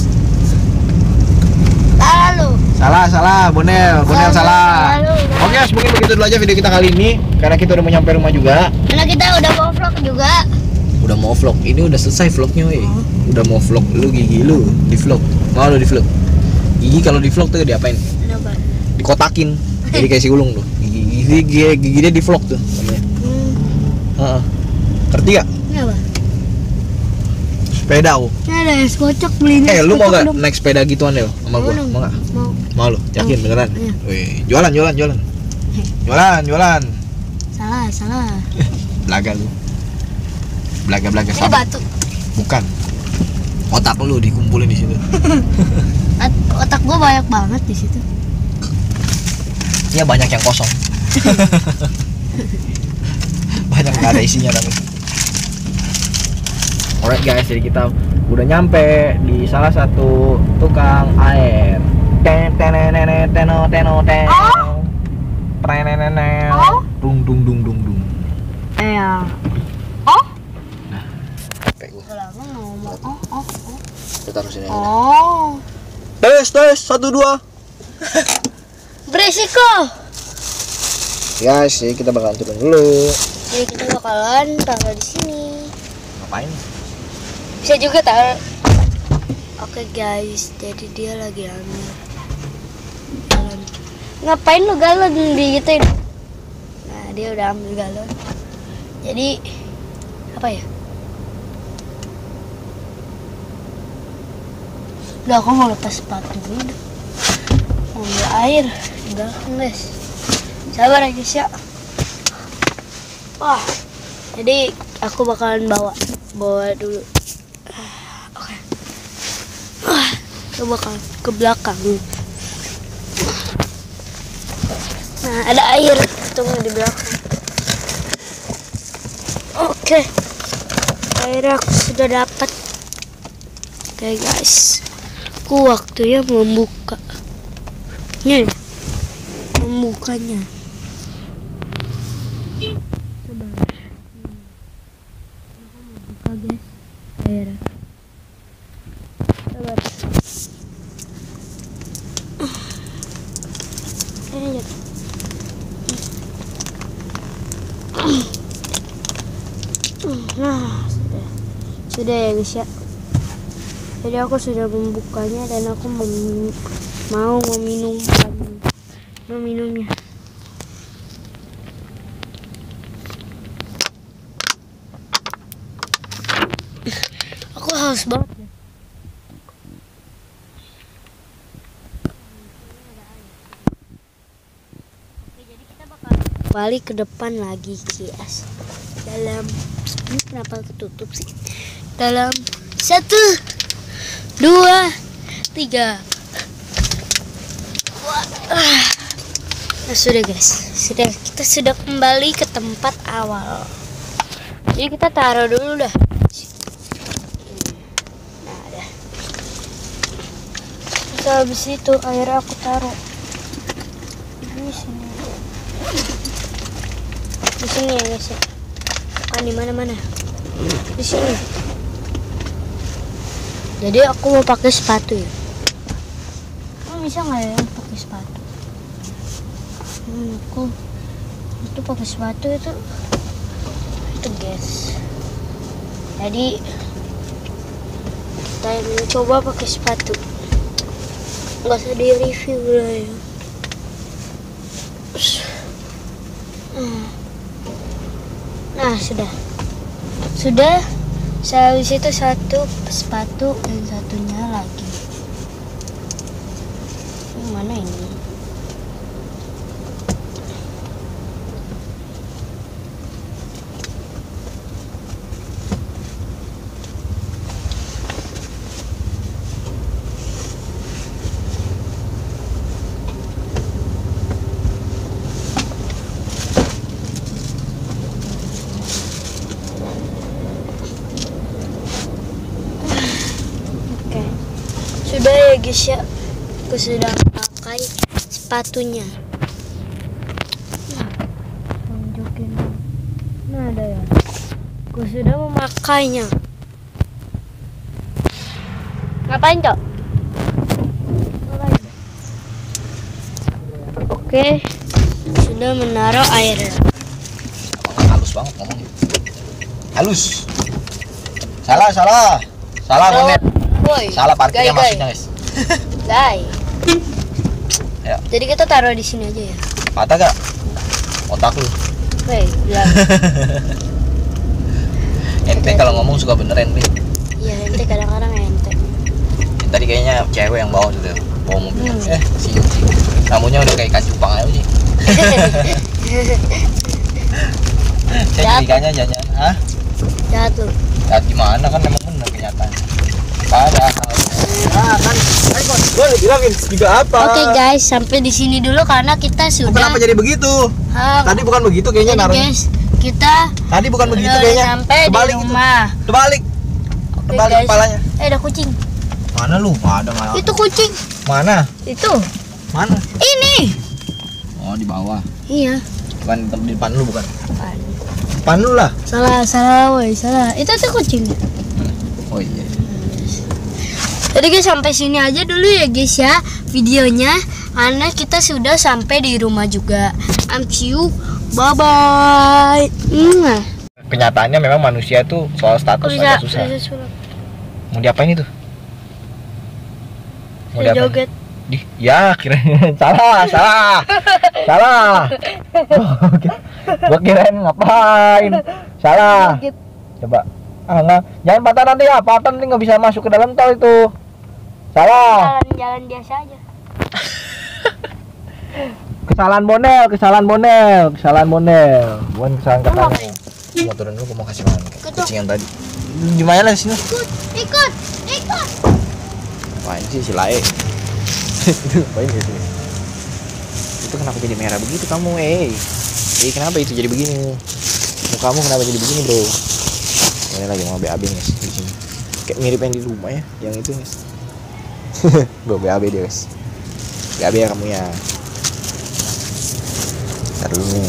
[SPEAKER 2] Salah lu.
[SPEAKER 1] Salah, salah, Bonel, Bonel salah.
[SPEAKER 2] Salah lu.
[SPEAKER 1] Oke guys, mungkin begitu dulu aja video kita kali ini. Karena kita udah mau nyampe rumah juga.
[SPEAKER 2] Karena kita udah mau vlog juga.
[SPEAKER 1] Udah mau vlog, ini udah selesai vlognya weh. Udah mau vlog, lu gigi lu di vlog. Mau lu di vlog? Gigi kalau di vlog tuh diapain?
[SPEAKER 2] Kenapa?
[SPEAKER 1] Dikotakin. Jadi kayak si ulung tuh. Gigi gigi, gigi, gigi dia di vlog tuh namanya.
[SPEAKER 2] Hmm.
[SPEAKER 1] Heeh. Ngerti gak?
[SPEAKER 2] Kenapa?
[SPEAKER 1] Sepeda aku.
[SPEAKER 2] Ini ada es kocok beliin.
[SPEAKER 1] Eh,
[SPEAKER 2] es
[SPEAKER 1] lu mau
[SPEAKER 2] kocok
[SPEAKER 1] gak
[SPEAKER 2] dong.
[SPEAKER 1] naik sepeda gituan Del sama gua?
[SPEAKER 2] dong.
[SPEAKER 1] Mau gak?
[SPEAKER 2] Mau.
[SPEAKER 1] Mau lu? Yakin
[SPEAKER 2] Mau.
[SPEAKER 1] beneran?
[SPEAKER 2] Iya.
[SPEAKER 1] Wih, jualan, jualan, jualan. Jualan, jualan.
[SPEAKER 2] Salah, salah.
[SPEAKER 1] Belaga lu. Belaga, belaga
[SPEAKER 2] Ini
[SPEAKER 1] sabar.
[SPEAKER 2] batu.
[SPEAKER 1] Bukan. Otak lu dikumpulin di situ.
[SPEAKER 2] Ot- Otak gua banyak banget di situ.
[SPEAKER 1] Ya banyak yang kosong. Banyak nggak ada isinya tapi. Alright guys, jadi kita udah nyampe di salah satu tukang air. Ten tenenene teno teno ten. Prenenene. Dung dung dung dung dung.
[SPEAKER 2] Eh ya. Oh?
[SPEAKER 1] Capek gua.
[SPEAKER 2] Udah lama ngomong. Oh, oh, oh.
[SPEAKER 1] Kita taruh sini. aja.
[SPEAKER 2] Oh.
[SPEAKER 1] Tes tes satu dua.
[SPEAKER 2] Berisiko.
[SPEAKER 1] Guys, jadi kita bakalan turun dulu.
[SPEAKER 2] Jadi kita bakalan taruh di sini.
[SPEAKER 1] Ngapain?
[SPEAKER 2] Bisa juga taruh. Oke guys, jadi dia lagi ambil galon. Ngapain lu galon digituin? Nah, dia udah ambil galon. Jadi apa ya? Udah, aku mau lepas sepatu dulu. Mau ambil air. Udah, guys. Sabar ya guys ya. Wah, jadi aku bakalan bawa bawa dulu. Oke. Wah, aku bakal ke belakang. Nah, ada air tunggu di belakang. Oke, air aku sudah dapat. Oke guys, aku waktunya membuka. Nih, membukanya. Coba. Aku mau buka guys, air. Coba. Ini aja. Nah, sudah, sudah ya guys ya. Jadi aku sudah membukanya dan aku mem mau meminum meminumnya. Aku haus banget. Oke, jadi kita bakal balik ke depan lagi, guys. Dalam ini kenapa ketutup sih? Dalam satu, dua, tiga. Wah. Nah sudah guys, sudah kita sudah kembali ke tempat awal. Jadi kita taruh dulu dah. Nah dah. Terus habis itu air aku taruh di sini. Di sini ya guys ya. Bukan di mana-mana. Di sini. Jadi aku mau pakai sepatu ya. Kamu bisa nggak ya pakai sepatu? Hmm, aku itu pakai sepatu itu itu guys. Jadi kita mencoba pakai sepatu. Nggak usah di review lah ya. Nah sudah, sudah. Sehabis itu satu sepatu dan satunya lagi. Ini mana ini? Sudah ya guys ya, aku sudah pakai sepatunya. Nah, tunjukin. Nah ada ya, aku sudah memakainya. Ngapain cok? Oke, sudah menaruh air.
[SPEAKER 1] Halus banget ngomongnya. Halus. Salah, salah. Salah monet.
[SPEAKER 2] Woi,
[SPEAKER 1] Salah parkirnya
[SPEAKER 2] gai, gai.
[SPEAKER 1] maksudnya, guys.
[SPEAKER 2] Gai.
[SPEAKER 1] Ya.
[SPEAKER 2] Jadi kita taruh di sini aja ya.
[SPEAKER 1] Patah gak? Otak lu.
[SPEAKER 2] Woi, bilang.
[SPEAKER 1] Ente kalau ngomong suka bener ente.
[SPEAKER 2] Iya, ente kadang-kadang ente.
[SPEAKER 1] Tadi kayaknya cewek yang bawa tuh, bawa mobilnya.
[SPEAKER 2] Hmm.
[SPEAKER 1] Eh, si rambutnya udah kayak ikan cupang aja sih. Saya curiganya jangan, ah?
[SPEAKER 2] Jahat lu.
[SPEAKER 1] Ya gimana kan emang bener kenyataan. Padahal. Ah kan, kan gue bilangin juga apa?
[SPEAKER 2] Oke guys, sampai di sini dulu karena kita sudah.
[SPEAKER 1] Kenapa jadi begitu?
[SPEAKER 2] Ah,
[SPEAKER 1] Tadi bukan begitu kayaknya
[SPEAKER 2] jadi
[SPEAKER 1] naruhnya.
[SPEAKER 2] guys, kita
[SPEAKER 1] Tadi bukan begitu
[SPEAKER 2] udah
[SPEAKER 1] kayaknya.
[SPEAKER 2] sampai di
[SPEAKER 1] Terbalik itu.
[SPEAKER 2] rumah.
[SPEAKER 1] Terbalik.
[SPEAKER 2] Oke,
[SPEAKER 1] Terbalik
[SPEAKER 2] guys.
[SPEAKER 1] kepalanya.
[SPEAKER 2] Eh, ada kucing.
[SPEAKER 1] Mana lu? Ada nggak?
[SPEAKER 2] Itu kucing.
[SPEAKER 1] Mana?
[SPEAKER 2] Itu.
[SPEAKER 1] Mana?
[SPEAKER 2] Ini.
[SPEAKER 1] Oh di bawah.
[SPEAKER 2] Iya.
[SPEAKER 1] Bukan di depan lu bukan?
[SPEAKER 2] Apaan?
[SPEAKER 1] Depan lu lah.
[SPEAKER 2] Salah, salah, woi, salah. Itu tuh kucing.
[SPEAKER 1] Oh iya.
[SPEAKER 2] Jadi guys, sampai sini aja dulu ya guys ya videonya. Karena kita sudah sampai di rumah juga. I'm see you. Bye bye. Hmm.
[SPEAKER 1] Kenyataannya memang manusia tuh soal status
[SPEAKER 2] Bisa,
[SPEAKER 1] agak susah.
[SPEAKER 2] bisa sulap.
[SPEAKER 1] Mau diapain itu? Mau
[SPEAKER 2] Saya
[SPEAKER 1] diapain?
[SPEAKER 2] joget.
[SPEAKER 1] Di, ya kirain salah, salah, salah. Gua kirain ngapain? Salah.
[SPEAKER 2] Joget.
[SPEAKER 1] Coba. Ah, nggak. Jangan patah nanti ya, patah nanti nggak bisa masuk ke dalam tol itu. Salah.
[SPEAKER 2] Jalan-jalan biasa aja.
[SPEAKER 1] Kesalahan Bonel, kesalahan Bonel, kesalahan Bonel. Bukan kesalahan katanya. Mau turun dulu, mau kasih makan kucing yang tadi. Gimana lah sini?
[SPEAKER 2] Ikut, ikut, ikut.
[SPEAKER 1] Wah ini sih si Lae. Main gitu. Itu kenapa jadi merah begitu kamu, eh? Eh kenapa itu jadi begini? Mukamu kenapa jadi begini, bro? Ini lagi mau B A B guys di sini. Kayak mirip yang di rumah ya, yang itu guys. Gue B A B dia guys. B A B ya kamu ya. Ntar dulu nih.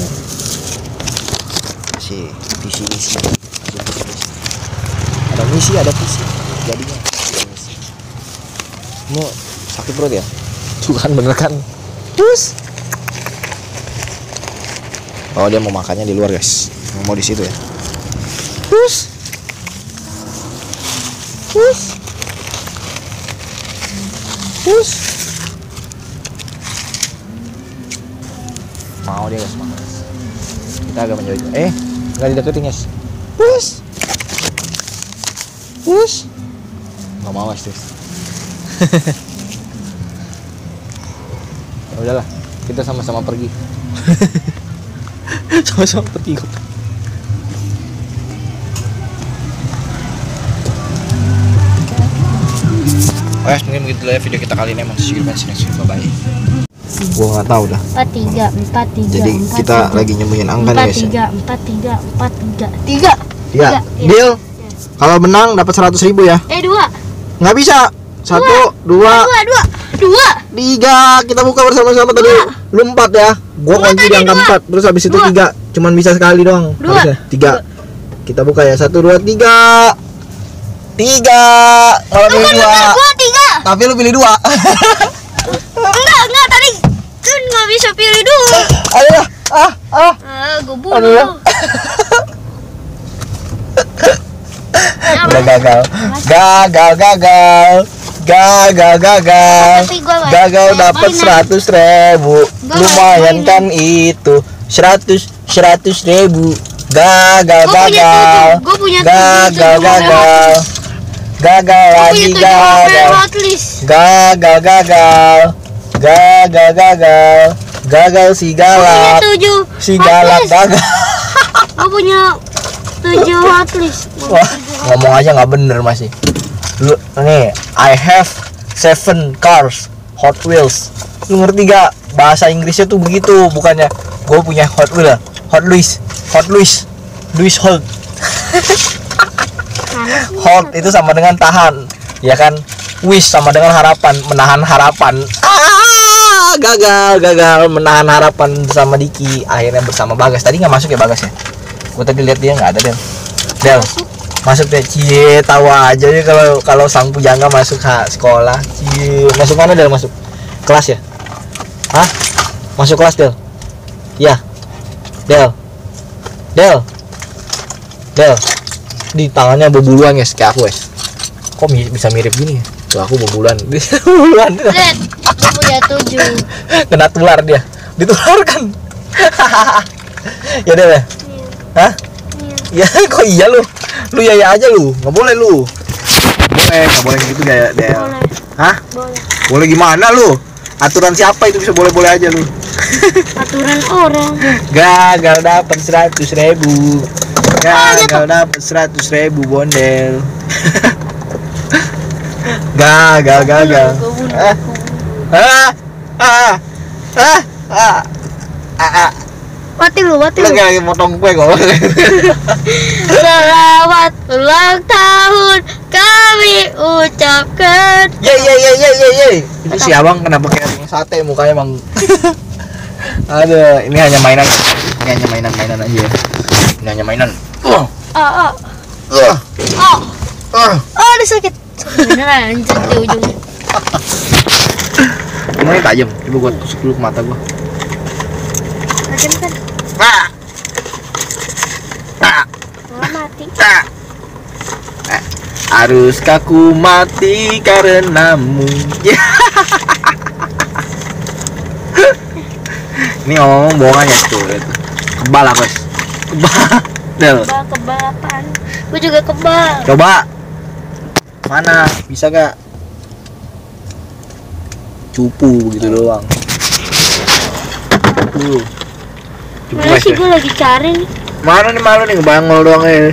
[SPEAKER 1] Masih visi misi. Masih visi misi. Ada misi, ada visi. Jadinya ada misi. Mau sakit perut ya? Tuh kan bener kan? Terus. Oh dia mau makannya di luar guys. Mau di situ ya. Terus. Terus. Terus. Mau dia guys makan. Kita agak menjauh. Eh nggak dideketin guys. Terus. Terus. Nggak mau guys terus. Ya udahlah, kita sama-sama pergi. Sama-sama pergi kok. Oke, mungkin begitu lah ya video kita kali ini. Emang see you guys next video, bye bye. Gua nggak tahu dah.
[SPEAKER 2] Empat tiga, empat tiga.
[SPEAKER 1] Jadi
[SPEAKER 2] empat,
[SPEAKER 1] kita
[SPEAKER 2] tiga.
[SPEAKER 1] lagi nyembunyiin angka nih
[SPEAKER 2] Empat
[SPEAKER 1] guys.
[SPEAKER 2] tiga, empat tiga, empat tiga, tiga.
[SPEAKER 1] Ya, deal. Kalau menang dapat seratus ribu ya.
[SPEAKER 2] Eh dua.
[SPEAKER 1] Nggak bisa. Satu, dua,
[SPEAKER 2] Dua, dua, dua.
[SPEAKER 1] tiga. Kita buka bersama-sama tadi. Lu empat ya. Gua
[SPEAKER 2] Dua
[SPEAKER 1] kunci
[SPEAKER 2] tadi,
[SPEAKER 1] di angka
[SPEAKER 2] dua.
[SPEAKER 1] empat. Terus habis itu
[SPEAKER 2] Dua.
[SPEAKER 1] tiga. Cuman bisa sekali doang.
[SPEAKER 2] Dua.
[SPEAKER 1] Harusnya. Tiga. Kita buka ya. Satu, dua, tiga. Tiga. Kalau pilih
[SPEAKER 2] Bukan,
[SPEAKER 1] dua.
[SPEAKER 2] bukan, gua tiga.
[SPEAKER 1] Tapi lu pilih dua.
[SPEAKER 2] Enggak, enggak tadi kan nggak bisa pilih dua.
[SPEAKER 1] Ayo lah. Ah, ah.
[SPEAKER 2] Ah, gue
[SPEAKER 1] Aduh ya.
[SPEAKER 2] bunuh.
[SPEAKER 1] Udah gagal. Gagal, gagal. Gagal, gagal.
[SPEAKER 2] Tapi gua nggak-
[SPEAKER 1] Gagal
[SPEAKER 2] kayak
[SPEAKER 1] dapat
[SPEAKER 2] mainan.
[SPEAKER 1] seratus ribu.
[SPEAKER 2] Gua
[SPEAKER 1] Lumayan
[SPEAKER 2] nggak
[SPEAKER 1] kan itu. Seratus, seratus ribu. Gagal,
[SPEAKER 2] Gua punya
[SPEAKER 1] gagal.
[SPEAKER 2] tujuh, gua punya tujuh,
[SPEAKER 1] Gagal,
[SPEAKER 2] tujuh
[SPEAKER 1] gagal. Gagal
[SPEAKER 2] Gue
[SPEAKER 1] lagi,
[SPEAKER 2] punya tujuh H P
[SPEAKER 1] gagal.
[SPEAKER 2] hotlist.
[SPEAKER 1] Gagal, gagal. Gagal, gagal. Gagal si
[SPEAKER 2] Gue punya
[SPEAKER 1] galak.
[SPEAKER 2] tujuh
[SPEAKER 1] Si galak
[SPEAKER 2] hotlist.
[SPEAKER 1] gagal.
[SPEAKER 2] Gue punya tujuh hotlist.
[SPEAKER 1] Wah, ngomong aja nggak bener masih. Lu nih, I have seven cars Hot Wheels. Lu ngerti gak? Bahasa Inggrisnya tuh begitu, bukannya gue punya Hot Wheels, Hot Wheels, Hot Wheels, Lewis Holt. Hold itu sama dengan tahan, ya kan? Wish sama dengan harapan, menahan harapan. Ah, gagal, gagal menahan harapan bersama Diki. Akhirnya bersama Bagas. Tadi nggak masuk ya Bagas ya? Gue tadi lihat dia nggak ada Del. Del, masuk deh. Cie, tahu aja ya kalau kalau sang pujangga masuk ha, sekolah. Cie, masuk mana Del? Masuk kelas ya? Hah? Masuk kelas Del? Ya, Del, Del, Del. Di tangannya bebuluan guys, kayak aku guys. Kok mi- bisa mirip gini ya? Tuh aku bebuluan. Bebuluan.
[SPEAKER 2] Lihat, gue punya tujuh.
[SPEAKER 1] Kena tular dia. Ditularkan. Ya deh. Deh. Hah? Ya kok iya lu? Lu ya ya aja lu. Enggak boleh lu. Boleh, enggak boleh gitu ya, Del.
[SPEAKER 2] Boleh.
[SPEAKER 1] Hah?
[SPEAKER 2] Boleh.
[SPEAKER 1] Boleh gimana lu? Aturan siapa itu bisa boleh-boleh aja lu?
[SPEAKER 2] Aturan orang.
[SPEAKER 1] Gagal dapat seratus ribu. Gagal dapat seratus ribu bondel. Gagal, gagal. Ah, ah, ah, ah, ah, ah, ah.
[SPEAKER 2] Mati lu, mati lu.
[SPEAKER 1] Lagi lagi potong kue kok.
[SPEAKER 2] Selamat ulang tahun kami ucapkan.
[SPEAKER 1] Ye ye ye ye ye ye. Itu si abang kenapa kayak sate mukanya bang? Aduh, ini hanya mainan. Ini hanya mainan-mainan aja ya. Ini hanya mainan. Uh,
[SPEAKER 2] Oh, oh,
[SPEAKER 1] uh,
[SPEAKER 2] oh,
[SPEAKER 1] uh.
[SPEAKER 2] oh, ada sakit. Beneran anjir di ujungnya.
[SPEAKER 1] Emangnya tajam? Coba gua tusuk dulu ke mata gua.
[SPEAKER 2] Tajam kan?
[SPEAKER 1] Ah, ah,
[SPEAKER 2] Malah mati.
[SPEAKER 1] ah. Eh, haruskah ku mati karenamu? Ya. Ini ngomong bohongannya tuh. Kebal aku guys. Kebal. Del.
[SPEAKER 2] Kebal, kebal apaan? Gue juga kebal.
[SPEAKER 1] Coba. Mana? Bisa gak? Cupu begitu doang. dulu.
[SPEAKER 2] Mana sih gue lagi cari nih.
[SPEAKER 1] Mana nih malu nih ngebangol doang ya.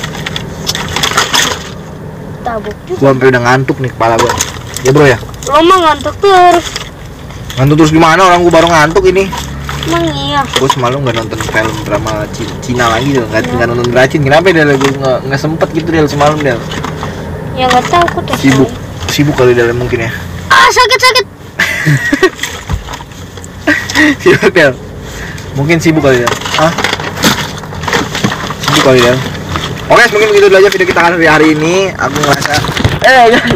[SPEAKER 2] Tabuk juga.
[SPEAKER 1] Gua sampai udah ngantuk nih kepala gua. Ya bro ya.
[SPEAKER 2] Lo mah ngantuk terus.
[SPEAKER 1] Ngantuk terus gimana? Orang gua baru ngantuk ini.
[SPEAKER 2] Emang iya.
[SPEAKER 1] Gua semalam nggak nonton film drama Ci- Cina lagi tuh, nggak nggak nonton Racin. Kenapa ya? Gua nggak nggak sempet gitu Del semalam Del.
[SPEAKER 2] Ya nggak tahu aku udah
[SPEAKER 1] Sibuk, sibuk kali Del mungkin ya.
[SPEAKER 2] Ah sakit sakit.
[SPEAKER 1] Sibuk Del. Mungkin sibuk kali Del. Hah? Sibuk kali Del. Oke, mungkin begitu dulu aja video kita hari hari ini. Aku ngerasa eh jangan.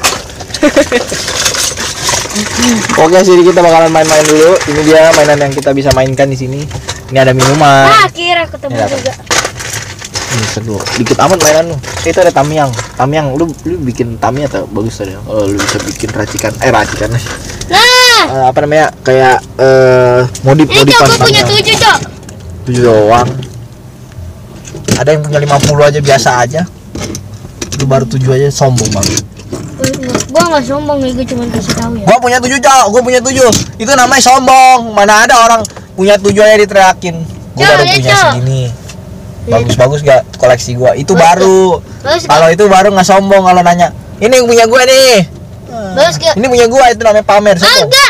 [SPEAKER 1] Oke, jadi kita bakalan main-main dulu. Ini dia mainan yang kita bisa mainkan di sini. Ini ada minuman.
[SPEAKER 2] Ah kira ketemu
[SPEAKER 1] Ya,
[SPEAKER 2] juga.
[SPEAKER 1] Ini seru. Dikit amat mainan lu. Eh, itu ada tamyang. Tamyang lu lu bikin tami atau bagus tadi. Oh, lu bisa bikin racikan. Eh, racikan.
[SPEAKER 2] Nah,
[SPEAKER 1] Eh, apa namanya? Kayak eh modif
[SPEAKER 2] ini
[SPEAKER 1] modifan
[SPEAKER 2] cok gue punya
[SPEAKER 1] Tamiang.
[SPEAKER 2] tujuh cok.
[SPEAKER 1] Tujuh doang. Ada yang punya lima puluh aja biasa aja. Itu baru tujuh aja sombong banget.
[SPEAKER 2] Gue nggak sombong nih, gue cuma kasih tahu ya.
[SPEAKER 1] Gua punya tujuh cok, gua punya tujuh. Itu namanya sombong. Mana ada orang punya tujuh aja diteriakin. Gua
[SPEAKER 2] Cok,
[SPEAKER 1] baru
[SPEAKER 2] ya,
[SPEAKER 1] punya
[SPEAKER 2] Cok.
[SPEAKER 1] segini. Bagus-bagus gak koleksi gua? Itu
[SPEAKER 2] Bagus,
[SPEAKER 1] baru.
[SPEAKER 2] Bagus
[SPEAKER 1] Kalau itu baru nggak sombong kalau nanya. Ini yang punya gua nih.
[SPEAKER 2] Bagus gak?
[SPEAKER 1] Ini punya gua, itu namanya pamer. sombong.
[SPEAKER 2] Enggak.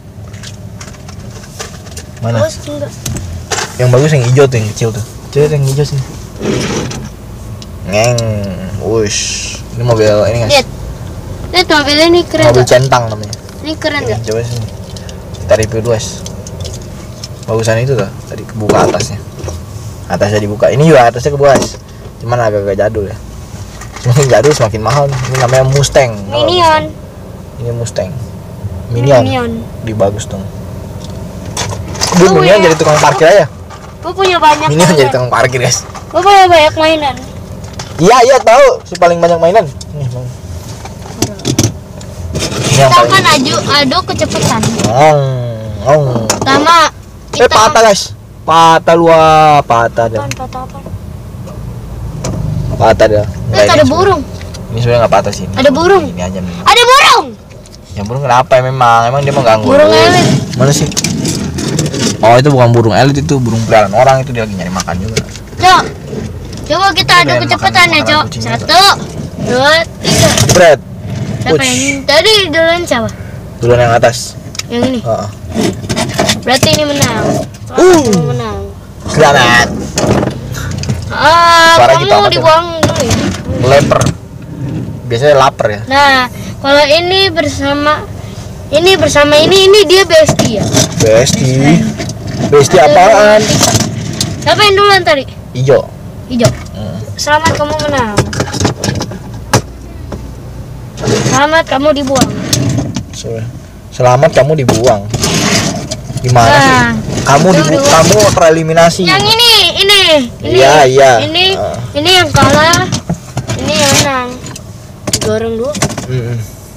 [SPEAKER 1] Mana?
[SPEAKER 2] Bagus enggak?
[SPEAKER 1] Yang bagus yang hijau tuh, yang kecil tuh. Coba yang hijau sih. Ngeng, wush. Ini mobil ini guys.
[SPEAKER 2] Lihat. Lihat mobil ini keren
[SPEAKER 1] Mobil
[SPEAKER 2] gak?
[SPEAKER 1] centang namanya.
[SPEAKER 2] Ini keren gak?
[SPEAKER 1] Coba sini. Kita review dulu guys. Bagusan itu tuh, tadi kebuka atasnya. Atasnya dibuka. Ini juga atasnya kebuka guys. Cuman agak-agak jadul ya. Semakin jadul semakin mahal. Ini namanya Mustang.
[SPEAKER 2] Minion.
[SPEAKER 1] Ini Mustang. Minion.
[SPEAKER 2] Minion.
[SPEAKER 1] Di bagus dong. Gue
[SPEAKER 2] Oh,
[SPEAKER 1] Minion
[SPEAKER 2] iya.
[SPEAKER 1] jadi tukang parkir aja.
[SPEAKER 2] Gue punya banyak.
[SPEAKER 1] Minion jadi
[SPEAKER 2] mainan.
[SPEAKER 1] tukang parkir guys.
[SPEAKER 2] Gue punya banyak mainan.
[SPEAKER 1] Iya iya tahu si paling banyak mainan. Nih bang. Ini yang
[SPEAKER 2] Kita
[SPEAKER 1] paling.
[SPEAKER 2] kan adu adu kecepatan.
[SPEAKER 1] Ong, ong.
[SPEAKER 2] Pertama
[SPEAKER 1] Eh
[SPEAKER 2] kita
[SPEAKER 1] patah guys. Patah lu ah, patah dah.
[SPEAKER 2] Apaan, patah apa?
[SPEAKER 1] Patah dah.
[SPEAKER 2] Lihat ada burung.
[SPEAKER 1] Ini sebenarnya nggak patah sih. Ini.
[SPEAKER 2] Ada burung.
[SPEAKER 1] Ini aja nih.
[SPEAKER 2] Ada burung.
[SPEAKER 1] Yang burung kenapa ya memang? Emang dia mengganggu.
[SPEAKER 2] Burung
[SPEAKER 1] lu?
[SPEAKER 2] elit.
[SPEAKER 1] Mana sih? Oh itu bukan burung elit, itu burung peliharaan orang, itu dia lagi nyari makan juga.
[SPEAKER 2] Cok. Coba kita adu
[SPEAKER 1] Doyan
[SPEAKER 2] kecepatan
[SPEAKER 1] makan-
[SPEAKER 2] ya, Cok.
[SPEAKER 1] makanan kucing
[SPEAKER 2] Satu, dua, tiga.
[SPEAKER 1] Bread.
[SPEAKER 2] Siapa
[SPEAKER 1] Push.
[SPEAKER 2] yang tadi duluan siapa?
[SPEAKER 1] Duluan yang atas.
[SPEAKER 2] Yang ini.
[SPEAKER 1] Heeh.
[SPEAKER 2] Berarti ini menang.
[SPEAKER 1] Uh.
[SPEAKER 2] Kamu menang.
[SPEAKER 1] Selamat.
[SPEAKER 2] Ah,
[SPEAKER 1] Suara gitu
[SPEAKER 2] kamu
[SPEAKER 1] apa tuh?
[SPEAKER 2] dibuang dulu ya.
[SPEAKER 1] Leper. Biasanya lapar ya.
[SPEAKER 2] Nah, kalau ini bersama ini bersama ini ini dia bestie ya.
[SPEAKER 1] Besti. Besti apaan?
[SPEAKER 2] Siapa yang duluan tadi?
[SPEAKER 1] Ijo.
[SPEAKER 2] Hijau.
[SPEAKER 1] Hmm.
[SPEAKER 2] Selamat kamu menang. Selamat kamu dibuang.
[SPEAKER 1] So- Selamat kamu dibuang. Gimana sih?
[SPEAKER 2] Nah,
[SPEAKER 1] Kamu
[SPEAKER 2] itu
[SPEAKER 1] dibu
[SPEAKER 2] dua.
[SPEAKER 1] kamu tereliminasi.
[SPEAKER 2] Yang ini, ini, ini.
[SPEAKER 1] Iya, iya.
[SPEAKER 2] Ini,
[SPEAKER 1] Ah.
[SPEAKER 2] ini yang kalah. Ini yang menang. Digoreng dulu.
[SPEAKER 1] Mm-mm.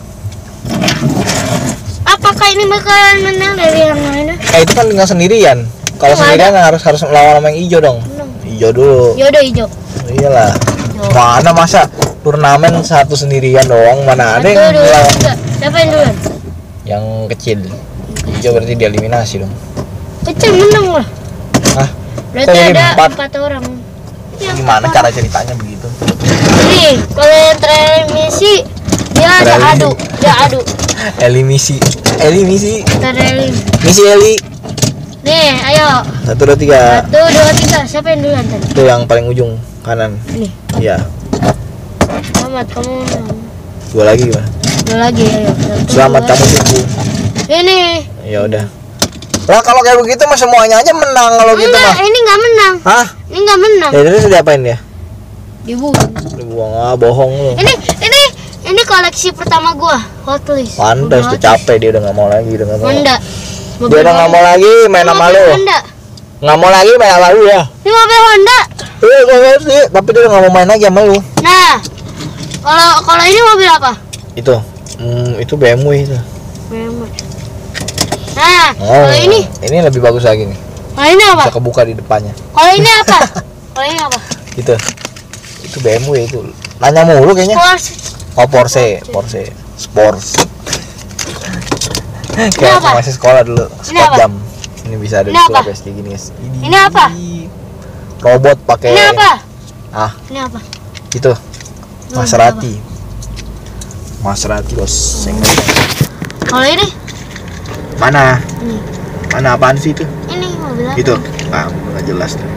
[SPEAKER 2] Apakah ini bakalan menang dari yang lainnya?
[SPEAKER 1] Eh itu kan tinggal sendirian. Kalau
[SPEAKER 2] Nggak
[SPEAKER 1] sendirian harus harus melawan sama yang hijau dong.
[SPEAKER 2] Menang.
[SPEAKER 1] Hijau dulu.
[SPEAKER 2] Yaudah hijau.
[SPEAKER 1] Iyalah.
[SPEAKER 2] Hijau.
[SPEAKER 1] Mana masa turnamen satu sendirian doang, mana ada
[SPEAKER 2] Satu,
[SPEAKER 1] yang
[SPEAKER 2] dua,
[SPEAKER 1] melawan
[SPEAKER 2] tiga. Siapa yang duluan?
[SPEAKER 1] yang kecil. Hijau berarti dieliminasi dong.
[SPEAKER 2] Kecil menang lah.
[SPEAKER 1] Hah?
[SPEAKER 2] Berarti
[SPEAKER 1] Kok jadi
[SPEAKER 2] ada
[SPEAKER 1] empat?
[SPEAKER 2] empat orang. Ini yang
[SPEAKER 1] Gimana
[SPEAKER 2] empat
[SPEAKER 1] cara ceritanya begitu?
[SPEAKER 2] Nih, kalau yang tereliminasi dia ada
[SPEAKER 1] Terelimin-
[SPEAKER 2] adu, dia adu.
[SPEAKER 1] Elimisi. Elimisi.
[SPEAKER 2] Terelim.
[SPEAKER 1] Misi Eli.
[SPEAKER 2] Nih, ayo.
[SPEAKER 1] Satu dua tiga.
[SPEAKER 2] Satu, dua, tiga. Siapa yang duluan tadi?
[SPEAKER 1] Itu yang paling ujung kanan.
[SPEAKER 2] Ini.
[SPEAKER 1] Iya.
[SPEAKER 2] Selamat kamu menang.
[SPEAKER 1] Dua lagi gimana?
[SPEAKER 2] Dua lagi, ayo. Satu,
[SPEAKER 1] Selamat
[SPEAKER 2] dua.
[SPEAKER 1] kamu tipu.
[SPEAKER 2] Ini.
[SPEAKER 1] Ya udah. Lah kalau kayak begitu mah semuanya aja menang kalau gitu
[SPEAKER 2] Enggak,
[SPEAKER 1] mah.
[SPEAKER 2] ini enggak menang.
[SPEAKER 1] Hah?
[SPEAKER 2] Ini enggak menang.
[SPEAKER 1] Ya terus diapain dia?
[SPEAKER 2] Dibuang.
[SPEAKER 1] Dibuang, ah bohong lu.
[SPEAKER 2] Ini, ini, ini koleksi pertama gua. Hot Wheels.
[SPEAKER 1] Pantas tuh
[SPEAKER 2] Hot
[SPEAKER 1] capek dia udah nggak mau lagi, udah nggak mau.
[SPEAKER 2] Honda.
[SPEAKER 1] Dia udah nggak mau lagi main sama
[SPEAKER 2] Mobil
[SPEAKER 1] lu.
[SPEAKER 2] Honda.
[SPEAKER 1] Nggak mau lagi main sama lu ya.
[SPEAKER 2] Ini mobil Honda.
[SPEAKER 1] Iya gue ngerti, tapi dia udah nggak mau main lagi sama lu.
[SPEAKER 2] Nah, kalau kalau ini mobil apa?
[SPEAKER 1] Itu, hmm, itu B M W itu.
[SPEAKER 2] Memang. Nah,
[SPEAKER 1] Oh,
[SPEAKER 2] kalau ini,
[SPEAKER 1] ini lebih bagus lagi nih.
[SPEAKER 2] kalau ini apa?
[SPEAKER 1] Bisa kebuka di depannya.
[SPEAKER 2] Kalau ini apa? Kalau ini apa?
[SPEAKER 1] Itu, itu B M W itu. Nanya mulu kayaknya.
[SPEAKER 2] Porsche.
[SPEAKER 1] Oh Porsche, Porsche, Sports. Kayak
[SPEAKER 2] apa?
[SPEAKER 1] masih sekolah dulu,
[SPEAKER 2] Ini
[SPEAKER 1] sport
[SPEAKER 2] apa?
[SPEAKER 1] jam. Ini bisa ada
[SPEAKER 2] Ini
[SPEAKER 1] di
[SPEAKER 2] apa?
[SPEAKER 1] guys kayak gini guys.
[SPEAKER 2] Ini apa?
[SPEAKER 1] Robot pakai.
[SPEAKER 2] Ini apa?
[SPEAKER 1] Ah,
[SPEAKER 2] Ini apa?
[SPEAKER 1] itu.
[SPEAKER 2] Hmm,
[SPEAKER 1] Maserati. Maserati bos. Yang ini.
[SPEAKER 2] Kalau ini?
[SPEAKER 1] Mana?
[SPEAKER 2] Ini.
[SPEAKER 1] Mana apaan sih itu?
[SPEAKER 2] Ini mobil apa?
[SPEAKER 1] Itu. Ah, nggak jelas tuh.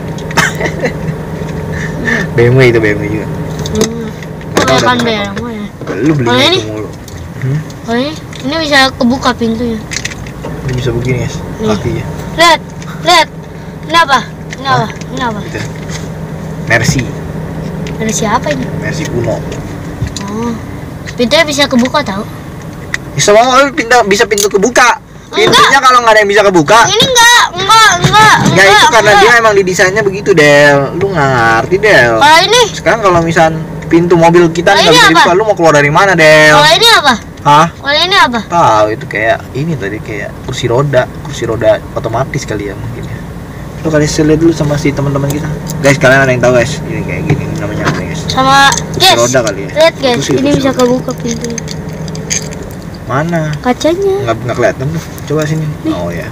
[SPEAKER 1] B M W itu B M W juga.
[SPEAKER 2] Hmm.
[SPEAKER 1] Nggak tahu
[SPEAKER 2] Oh, kan
[SPEAKER 1] ada
[SPEAKER 2] B
[SPEAKER 1] berapa.
[SPEAKER 2] M W ya.
[SPEAKER 1] Lu beli
[SPEAKER 2] Kalau ini?
[SPEAKER 1] itu mulu. Hmm?
[SPEAKER 2] Oh ini, ini bisa kebuka pintunya.
[SPEAKER 1] Ini bisa begini guys,
[SPEAKER 2] Nih.
[SPEAKER 1] kakinya.
[SPEAKER 2] Lihat, lihat. Ini apa? Ini apa? Ini apa?
[SPEAKER 1] Gitu. Mercy,
[SPEAKER 2] Dari siapa ini?
[SPEAKER 1] Mercy kuno.
[SPEAKER 2] Oh, pintunya bisa kebuka tahu?
[SPEAKER 1] Bisa mau pintu bisa pintu kebuka. Pintunya kalau nggak ada yang bisa kebuka.
[SPEAKER 2] Ini enggak, enggak, enggak,
[SPEAKER 1] Ya itu karena
[SPEAKER 2] enggak.
[SPEAKER 1] dia emang didesainnya begitu Del. Lu nggak ngerti Del.
[SPEAKER 2] Kalau ini,
[SPEAKER 1] Sekarang kalau misal pintu mobil kita
[SPEAKER 2] Kalau
[SPEAKER 1] nggak
[SPEAKER 2] ini
[SPEAKER 1] bisa
[SPEAKER 2] apa?
[SPEAKER 1] dibuka, lu mau keluar dari mana Del?
[SPEAKER 2] kalau ini apa?
[SPEAKER 1] Hah?
[SPEAKER 2] Kalau ini apa?
[SPEAKER 1] Tahu itu kayak ini tadi kayak kursi roda, kursi roda otomatis kali ya mungkin ya. Lu kali lihat dulu sama si teman-teman kita. Guys, kalian ada yang tahu guys? Ini kayak gini ini namanya apa guys?
[SPEAKER 2] Sama,
[SPEAKER 1] Kursi
[SPEAKER 2] guys.
[SPEAKER 1] roda kali ya.
[SPEAKER 2] Lihat guys,
[SPEAKER 1] Kursi,
[SPEAKER 2] ini
[SPEAKER 1] kursi
[SPEAKER 2] bisa
[SPEAKER 1] roda.
[SPEAKER 2] kebuka pintunya.
[SPEAKER 1] Mana?
[SPEAKER 2] Kacanya.
[SPEAKER 1] Nggak nggak kelihatan tuh. Coba sini. Oh ya.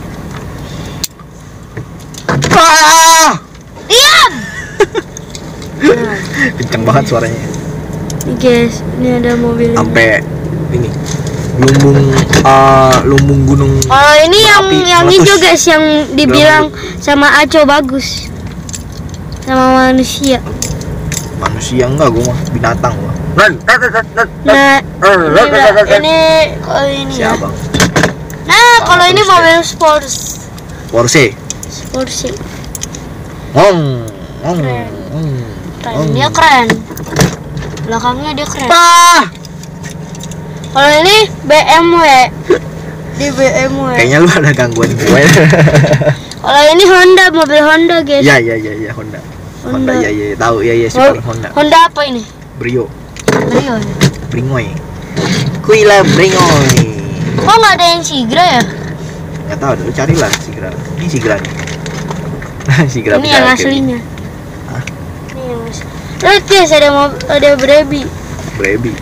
[SPEAKER 1] Ah!
[SPEAKER 2] Diam. Nah,
[SPEAKER 1] Kenceng banget suaranya.
[SPEAKER 2] ini guys, ini ada mobil. ini.
[SPEAKER 1] Sampai ini lumbung uh, lumbung gunung.
[SPEAKER 2] Kalau ini yang
[SPEAKER 1] berapi
[SPEAKER 2] yang
[SPEAKER 1] meletus.
[SPEAKER 2] hijau guys, yang dibilang sama Aco bagus. Sama manusia.
[SPEAKER 1] Manusia enggak, gua mah binatang gua.
[SPEAKER 2] Nah, ini, ini kalau ini ya.
[SPEAKER 1] Siapa?
[SPEAKER 2] Nah, kalau ini
[SPEAKER 1] terus ya.
[SPEAKER 2] mobil sports.
[SPEAKER 1] Porsche.
[SPEAKER 2] Sports sih.
[SPEAKER 1] Ngong, ngong,
[SPEAKER 2] Keren.
[SPEAKER 1] ngong.
[SPEAKER 2] Keren. Dia keren. Belakangnya dia keren.
[SPEAKER 1] Ah!
[SPEAKER 2] Kalau ini B M W. Di B M W.
[SPEAKER 1] Kayaknya lu ada gangguan gue.
[SPEAKER 2] Kalau ini Honda, mobil Honda guys.
[SPEAKER 1] Iya, iya, iya, iya, Honda. Honda,
[SPEAKER 2] Honda.
[SPEAKER 1] iya, iya, tahu, iya, iya,
[SPEAKER 2] Mo-
[SPEAKER 1] super Honda.
[SPEAKER 2] Honda apa ini?
[SPEAKER 1] Brio,
[SPEAKER 2] Brio. ya?
[SPEAKER 1] Bringoy. Kuila Bringoy.
[SPEAKER 2] Kok nggak ada yang Sigra ya?
[SPEAKER 1] Nggak tahu, lu carilah Sigra. Ini Sigranya. Sigra
[SPEAKER 2] Ini
[SPEAKER 1] bisa
[SPEAKER 2] yang
[SPEAKER 1] kayak
[SPEAKER 2] aslinya.
[SPEAKER 1] Hah?
[SPEAKER 2] Ini yang asli. Lihat guys, ada mobil, ada Brebi.
[SPEAKER 1] Brebi.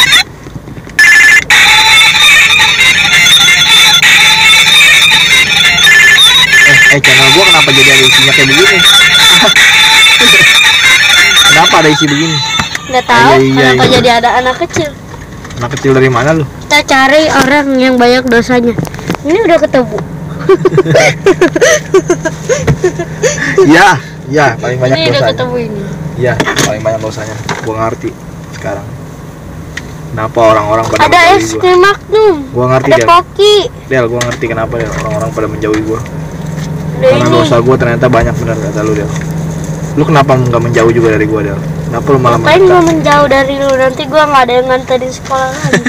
[SPEAKER 1] Eh, eh channel gua kenapa jadi ada isinya kayak begini? Kenapa ada isi begini?
[SPEAKER 2] Nggak tahu
[SPEAKER 1] Iya, iya,
[SPEAKER 2] kenapa
[SPEAKER 1] iya.
[SPEAKER 2] jadi ada anak kecil.
[SPEAKER 1] Anak kecil dari mana lu?
[SPEAKER 2] Kita cari orang yang banyak dosanya. Ini udah ketemu.
[SPEAKER 1] Iya, iya, paling banyak
[SPEAKER 2] Ini udah
[SPEAKER 1] dosanya.
[SPEAKER 2] ketemu ini.
[SPEAKER 1] Iya, paling banyak dosanya. Gua ngerti sekarang. Kenapa orang-orang pada
[SPEAKER 2] Ada
[SPEAKER 1] menjauhi
[SPEAKER 2] es
[SPEAKER 1] gua?
[SPEAKER 2] krim Magnum.
[SPEAKER 1] Gua ngerti
[SPEAKER 2] Ada
[SPEAKER 1] Del.
[SPEAKER 2] Pocky.
[SPEAKER 1] Del, gua ngerti kenapa Del orang-orang pada menjauhi gua.
[SPEAKER 2] Ada
[SPEAKER 1] Karena
[SPEAKER 2] ini.
[SPEAKER 1] dosa gua ternyata banyak benar kata lu Del. Lu kenapa nggak menjauh juga dari gua Del? Kenapa lu malah
[SPEAKER 2] Ngapain
[SPEAKER 1] mendekat?
[SPEAKER 2] gua menjauh dari lu? Nanti gua nggak ada yang nganterin sekolah lagi.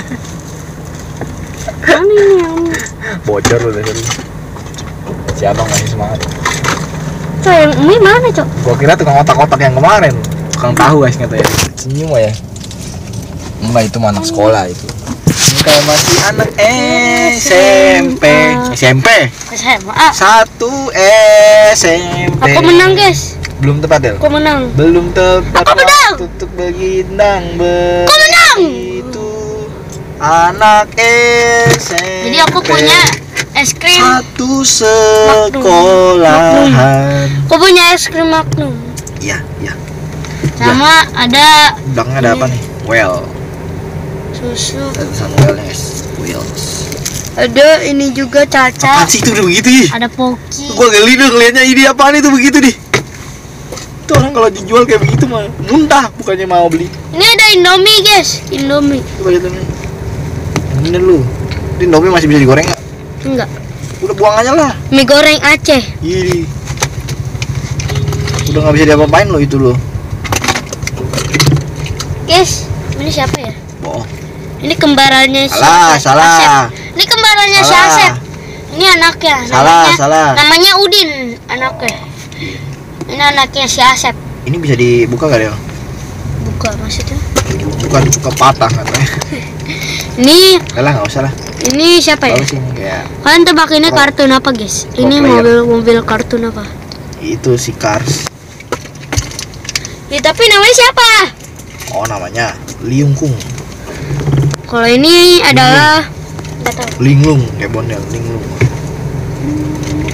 [SPEAKER 2] Mana ini yang
[SPEAKER 1] Bocor lu dari tadi. Si abang masih semangat.
[SPEAKER 2] Cok, yang ini mana cok?
[SPEAKER 1] Gua kira tukang otak-otak yang kemarin. Tukang tahu guys katanya. Senyum ya. Enggak, itu mah anak sekolah itu. Kayak masih anak S M P. S M P.
[SPEAKER 2] S M A.
[SPEAKER 1] Satu S M P.
[SPEAKER 2] Aku menang guys.
[SPEAKER 1] Belum tepat Del.
[SPEAKER 2] Aku menang.
[SPEAKER 1] Belum tepat
[SPEAKER 2] Aku menang.
[SPEAKER 1] waktu untuk begindang
[SPEAKER 2] Aku menang.
[SPEAKER 1] begitu anak S M P.
[SPEAKER 2] Jadi aku punya es krim.
[SPEAKER 1] satu sekolahan.
[SPEAKER 2] Aku punya es krim Magnum.
[SPEAKER 1] Iya, iya.
[SPEAKER 2] Sama ada
[SPEAKER 1] Belakangnya ada apa nih? Well.
[SPEAKER 2] susu.
[SPEAKER 1] Ada tulisan well-nya guys. Wells.
[SPEAKER 2] Ada ini juga
[SPEAKER 1] Apaan
[SPEAKER 2] Caca.
[SPEAKER 1] sih itu udah begitu ih?
[SPEAKER 2] Ada Pocky.
[SPEAKER 1] Gua geli deh ngeliatnya ini apaan itu begitu deh. Itu orang kalau dijual kayak begitu mah muntah bukannya mau beli.
[SPEAKER 2] Ini ada Indomie guys. Indomie.
[SPEAKER 1] Coba lihat ini. Ini lu. Ini Indomie masih bisa digoreng nggak?
[SPEAKER 2] Enggak.
[SPEAKER 1] Udah buang aja lah.
[SPEAKER 2] Mie goreng Aceh.
[SPEAKER 1] Ih. Udah nggak bisa diapa-apain lo itu lo.
[SPEAKER 2] Guys, ini siapa ya?
[SPEAKER 1] Bohong.
[SPEAKER 2] Ini kembarannya si
[SPEAKER 1] Salah,
[SPEAKER 2] Asep.
[SPEAKER 1] salah.
[SPEAKER 2] Ini kembarannya si
[SPEAKER 1] Salah.
[SPEAKER 2] Asep. Ini anaknya.
[SPEAKER 1] Salah,
[SPEAKER 2] namanya,
[SPEAKER 1] salah.
[SPEAKER 2] Namanya Udin, anaknya. Ini anaknya si Asep.
[SPEAKER 1] Ini bisa dibuka gak Del?
[SPEAKER 2] Buka maksudnya.
[SPEAKER 1] Bukan buka patah katanya.
[SPEAKER 2] Ini
[SPEAKER 1] Udah lah nggak usah lah.
[SPEAKER 2] ini siapa ya?
[SPEAKER 1] Bagus ini kayak
[SPEAKER 2] Kalian tebak ini kartun apa guys?
[SPEAKER 1] Pro
[SPEAKER 2] Ini
[SPEAKER 1] player.
[SPEAKER 2] mobil-mobil kartun apa?
[SPEAKER 1] itu si Cars.
[SPEAKER 2] Ya, tapi namanya siapa?
[SPEAKER 1] Oh namanya Liung Kung.
[SPEAKER 2] Kalau ini adalah nggak tahu.
[SPEAKER 1] Linglung kayak Bondel, Linglung.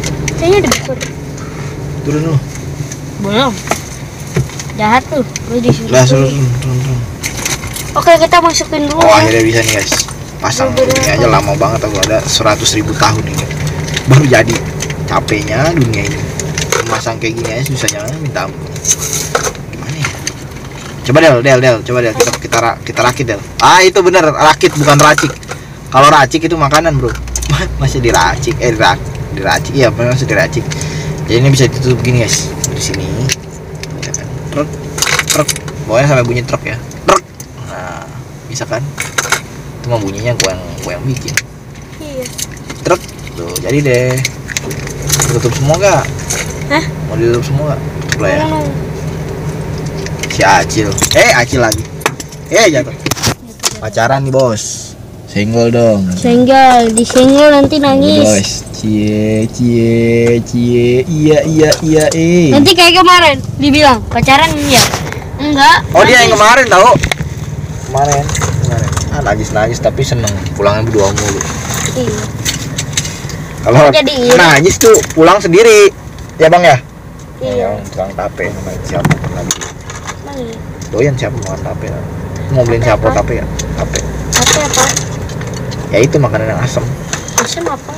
[SPEAKER 2] kayaknya deket.
[SPEAKER 1] Turun dulu.
[SPEAKER 2] Belum. Jahat tuh, lu disuruh.
[SPEAKER 1] Lah turun turun turun. turun.
[SPEAKER 2] Oke, kita masukin dulu.
[SPEAKER 1] Oh
[SPEAKER 2] ya.
[SPEAKER 1] akhirnya bisa nih guys. Pasang
[SPEAKER 2] Bener.
[SPEAKER 1] ini aja lama banget, aku ada seratus ribu tahun ini baru jadi. Capeknya dunia ini. Masang kayak gini aja susahnya minta ampun. Gimana ya? Coba Del, Del, Del, coba Del kita kita ra- kita rakit Del. Ah itu bener rakit bukan racik. Kalau racik itu makanan bro. Masih diracik, eh dirak, diracik iya masih diracik. Jadi ini bisa ditutup gini guys di sini. Ya kan? Truk, truk, pokoknya sampai bunyi truk ya. Truk. Nah bisa kan? Itu mah bunyinya gua yang gua yang bikin.
[SPEAKER 2] Iya.
[SPEAKER 1] Truk, tuh jadi deh. Tutup semua gak?
[SPEAKER 2] Hah?
[SPEAKER 1] Mau ditutup semua gak? Tutup lah ya.
[SPEAKER 2] Mau.
[SPEAKER 1] Si Acil, eh Acil lagi, eh jatuh. Pacaran nih bos, senggol dong.
[SPEAKER 2] Senggol, disenggol nanti nangis.
[SPEAKER 1] Bos, cie cie cie, iya iya iya eh.
[SPEAKER 2] Nanti kayak kemarin dibilang pacaran ya. Enggak.
[SPEAKER 1] Oh dia yang
[SPEAKER 2] nangis.
[SPEAKER 1] kemarin tahu? Kemarin, kemarin. Ah nangis nangis tapi seneng, pulangnya berdua mulu.
[SPEAKER 2] Iya.
[SPEAKER 1] Kalau
[SPEAKER 2] Jadi iri.
[SPEAKER 1] nangis tuh pulang sendiri, ya bang ya?
[SPEAKER 2] Iya.
[SPEAKER 1] Yang tukang tape namanya siapa lagi?
[SPEAKER 2] Emang iya.
[SPEAKER 1] Doyan siapa makan tape? Mau beliin siapa tape ya? Tape.
[SPEAKER 2] Apa apa?
[SPEAKER 1] Ya itu makanan yang asam.
[SPEAKER 2] Asam apa?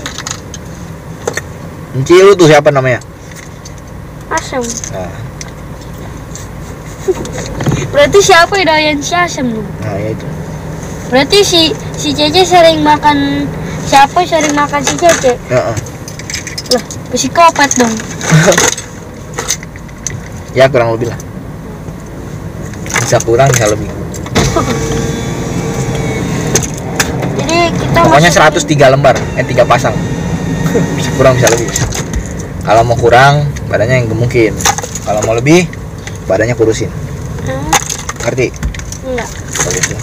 [SPEAKER 1] Enci lu tuh siapa namanya?
[SPEAKER 2] Asam.
[SPEAKER 1] Nah,
[SPEAKER 2] Berarti siapa yang doyan si asam lu?
[SPEAKER 1] nah ya itu.
[SPEAKER 2] Berarti si si Cece sering makan siapa sering makan si Cece?
[SPEAKER 1] Heeh.
[SPEAKER 2] Lah, psikopat dong.
[SPEAKER 1] Ya kurang lebih lah. Bisa kurang bisa lebih.
[SPEAKER 2] Jadi kita
[SPEAKER 1] Pokoknya
[SPEAKER 2] masukin-
[SPEAKER 1] seratus tiga lembar, eh tiga pasang. Bisa kurang bisa lebih. Kalau mau kurang, badannya yang gemukin. Kalau mau lebih, badannya kurusin.
[SPEAKER 2] Hmm,
[SPEAKER 1] Ngerti?
[SPEAKER 2] enggak.
[SPEAKER 1] Bagus ya.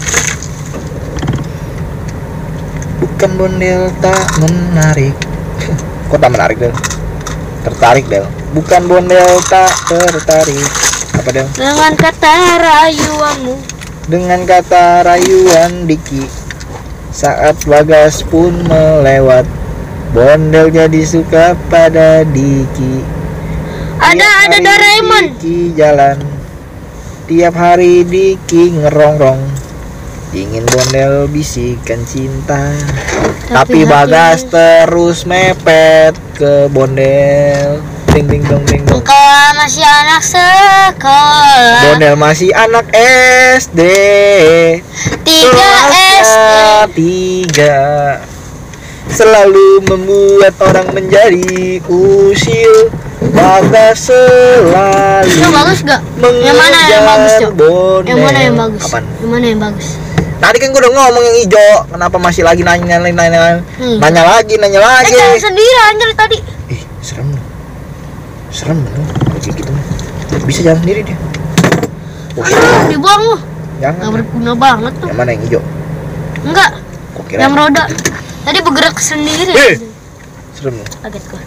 [SPEAKER 1] Bukan bondel tak menarik. Kok tak menarik Del? Tertarik Del. Bukan bondel tak tertarik. Apa Del?
[SPEAKER 2] Dengan kata rayuanmu.
[SPEAKER 1] Dengan kata rayuan Diki, saat Bagas pun melewat, bondel jadi suka pada Diki.
[SPEAKER 2] Ada
[SPEAKER 1] Tiap
[SPEAKER 2] ada
[SPEAKER 1] hari
[SPEAKER 2] Doraemon.
[SPEAKER 1] Diki jalan, tiap hari Diki ngerongrong, ingin bondel bisikan cinta. Tapi,
[SPEAKER 2] hati-
[SPEAKER 1] Bagas terus mepet ke bondel. Ding ding dong ding dong.
[SPEAKER 2] Engkau masih anak sekolah.
[SPEAKER 1] Bondel masih anak S D.
[SPEAKER 2] Tiga
[SPEAKER 1] Kelasnya
[SPEAKER 2] S D.
[SPEAKER 1] tiga. Selalu membuat orang menjadi usil. Bagas selalu
[SPEAKER 2] Yang bagus gak? Yang mana yang bagus
[SPEAKER 1] mengejar
[SPEAKER 2] Cok?
[SPEAKER 1] bondel.
[SPEAKER 2] Yang mana yang bagus?
[SPEAKER 1] Apaan?
[SPEAKER 2] Yang mana yang bagus?
[SPEAKER 1] Tadi kan gue udah ngomong yang hijau. Kenapa masih lagi nanya nanya nanya,
[SPEAKER 2] Hmm.
[SPEAKER 1] nanya lagi nanya
[SPEAKER 2] Eh
[SPEAKER 1] lagi?
[SPEAKER 2] jangan sendiri anjir tadi.
[SPEAKER 1] Ih serem loh. Serem loh kalau kayak gitu. Bisa jalan sendiri dia. Oh,
[SPEAKER 2] Ah, dibuang lu.
[SPEAKER 1] jangan.
[SPEAKER 2] Gak berguna banget tuh.
[SPEAKER 1] Yang mana yang hijau?
[SPEAKER 2] Enggak.
[SPEAKER 1] Kok kira
[SPEAKER 2] Yang roda. Tadi bergerak sendiri.
[SPEAKER 1] Eh. serem loh.
[SPEAKER 2] Kaget gua.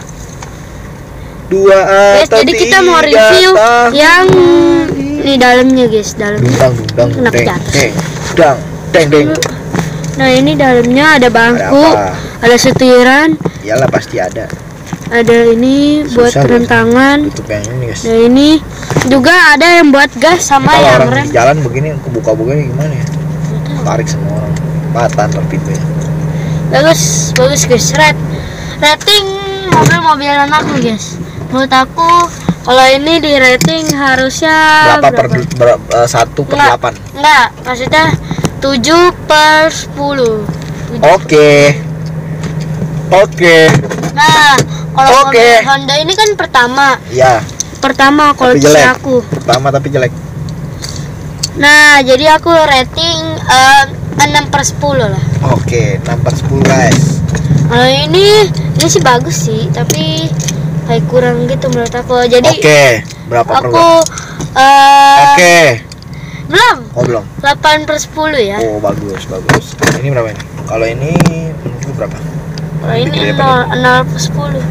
[SPEAKER 1] Dua
[SPEAKER 2] Guys,
[SPEAKER 1] atau
[SPEAKER 2] jadi kita mau
[SPEAKER 1] tiga
[SPEAKER 2] review
[SPEAKER 1] tahun.
[SPEAKER 2] yang di dalamnya guys, dalamnya.
[SPEAKER 1] Dundang dundang
[SPEAKER 2] Kenapa
[SPEAKER 1] deng
[SPEAKER 2] jatuh?
[SPEAKER 1] deng dang deng deng.
[SPEAKER 2] Nah, ini dalamnya ada bangku,
[SPEAKER 1] Ada
[SPEAKER 2] ada,
[SPEAKER 1] apa?
[SPEAKER 2] setiran,
[SPEAKER 1] Iyalah pasti ada.
[SPEAKER 2] ada ini buat
[SPEAKER 1] Susah,
[SPEAKER 2] rentangan.
[SPEAKER 1] Tutup yang ini guys.
[SPEAKER 2] Nah, ini juga ada yang buat gas sama
[SPEAKER 1] Kalau
[SPEAKER 2] yang
[SPEAKER 1] orang
[SPEAKER 2] rem.
[SPEAKER 1] di jalan begini kebuka begini gimana ya? Tarik semua orang. Batan terpintunya.
[SPEAKER 2] Bagus, bagus guys. Red, rating mobil-mobilan aku guys. Menurut aku kalau ini di rating harusnya
[SPEAKER 1] Berapa per, ber, eh, satu per
[SPEAKER 2] Enggak.
[SPEAKER 1] delapan?
[SPEAKER 2] Enggak, maksudnya tujuh per sepuluh.
[SPEAKER 1] Oke. Oke.
[SPEAKER 2] Nah, kalau
[SPEAKER 1] Oke.
[SPEAKER 2] mobil Honda ini kan pertama.
[SPEAKER 1] Ya,
[SPEAKER 2] Pertama koleksi
[SPEAKER 1] jelek.
[SPEAKER 2] aku.
[SPEAKER 1] pertama tapi jelek.
[SPEAKER 2] Nah, jadi aku rating eh, enam per sepuluh lah.
[SPEAKER 1] Oke, enam per sepuluh guys.
[SPEAKER 2] Kalau ini ini sih bagus sih, tapi kayak kurang gitu menurut aku. Jadi
[SPEAKER 1] Oke, berapa per
[SPEAKER 2] aku
[SPEAKER 1] berapa?
[SPEAKER 2] eh
[SPEAKER 1] Oke.
[SPEAKER 2] belum
[SPEAKER 1] Oh, belum.
[SPEAKER 2] delapan per sepuluh ya.
[SPEAKER 1] Oh, bagus, bagus. Ini berapa ini? Kalau ini menurutku berapa?
[SPEAKER 2] Kalau
[SPEAKER 1] Lebih
[SPEAKER 2] ini
[SPEAKER 1] gede
[SPEAKER 2] nol
[SPEAKER 1] daripada
[SPEAKER 2] nol per sepuluh.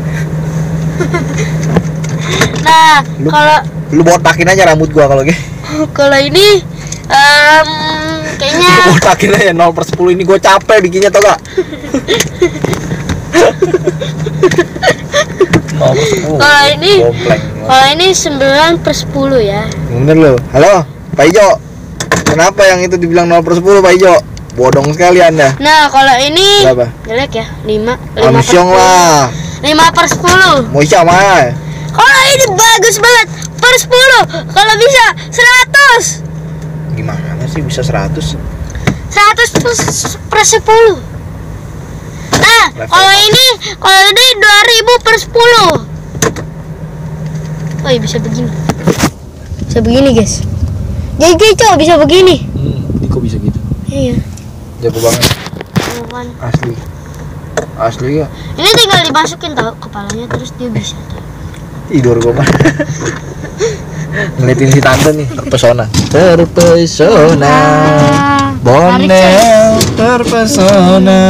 [SPEAKER 2] Nah,
[SPEAKER 1] Lu-
[SPEAKER 2] kalau
[SPEAKER 1] Lu botakin aja rambut gua kalau gitu.
[SPEAKER 2] kalau ini em, kayaknya
[SPEAKER 1] Lu botakin aja nol per sepuluh ini gua capek bikinnya tau gak? nol per sepuluh.
[SPEAKER 2] Kalau ini,
[SPEAKER 1] Kompleng.
[SPEAKER 2] kalau ini sembilan per sepuluh ya.
[SPEAKER 1] Bener lo. Halo, Pak Ijo. Kenapa yang itu dibilang nol per sepuluh, Pak Ijo? Bodong sekali Anda.
[SPEAKER 2] Nah, kalau ini
[SPEAKER 1] Berapa?
[SPEAKER 2] jelek ya, lima, lima per
[SPEAKER 1] Amsyong
[SPEAKER 2] sepuluh.
[SPEAKER 1] lah.
[SPEAKER 2] lima per sepuluh.
[SPEAKER 1] Mau sama.
[SPEAKER 2] Kalau ini bagus banget, per sepuluh. Kalau bisa seratus.
[SPEAKER 1] Gimana sih bisa seratus?
[SPEAKER 2] seratus per sepuluh. Nah,
[SPEAKER 1] Level
[SPEAKER 2] kalau ini, kalau ini dua ribu per sepuluh. Oh iya, bisa begini. Bisa begini, guys. Jadi kicau bisa begini.
[SPEAKER 1] Hmm, kok bisa gitu?
[SPEAKER 2] Iya.
[SPEAKER 1] Jago banget.
[SPEAKER 2] Bukan.
[SPEAKER 1] Asli. Asli ya.
[SPEAKER 2] Ini tinggal dimasukin tahu kepalanya terus dia bisa.
[SPEAKER 1] Tidur gua mah. Ngeliatin si tante nih, terpesona. Terpesona. Bonel terpesona.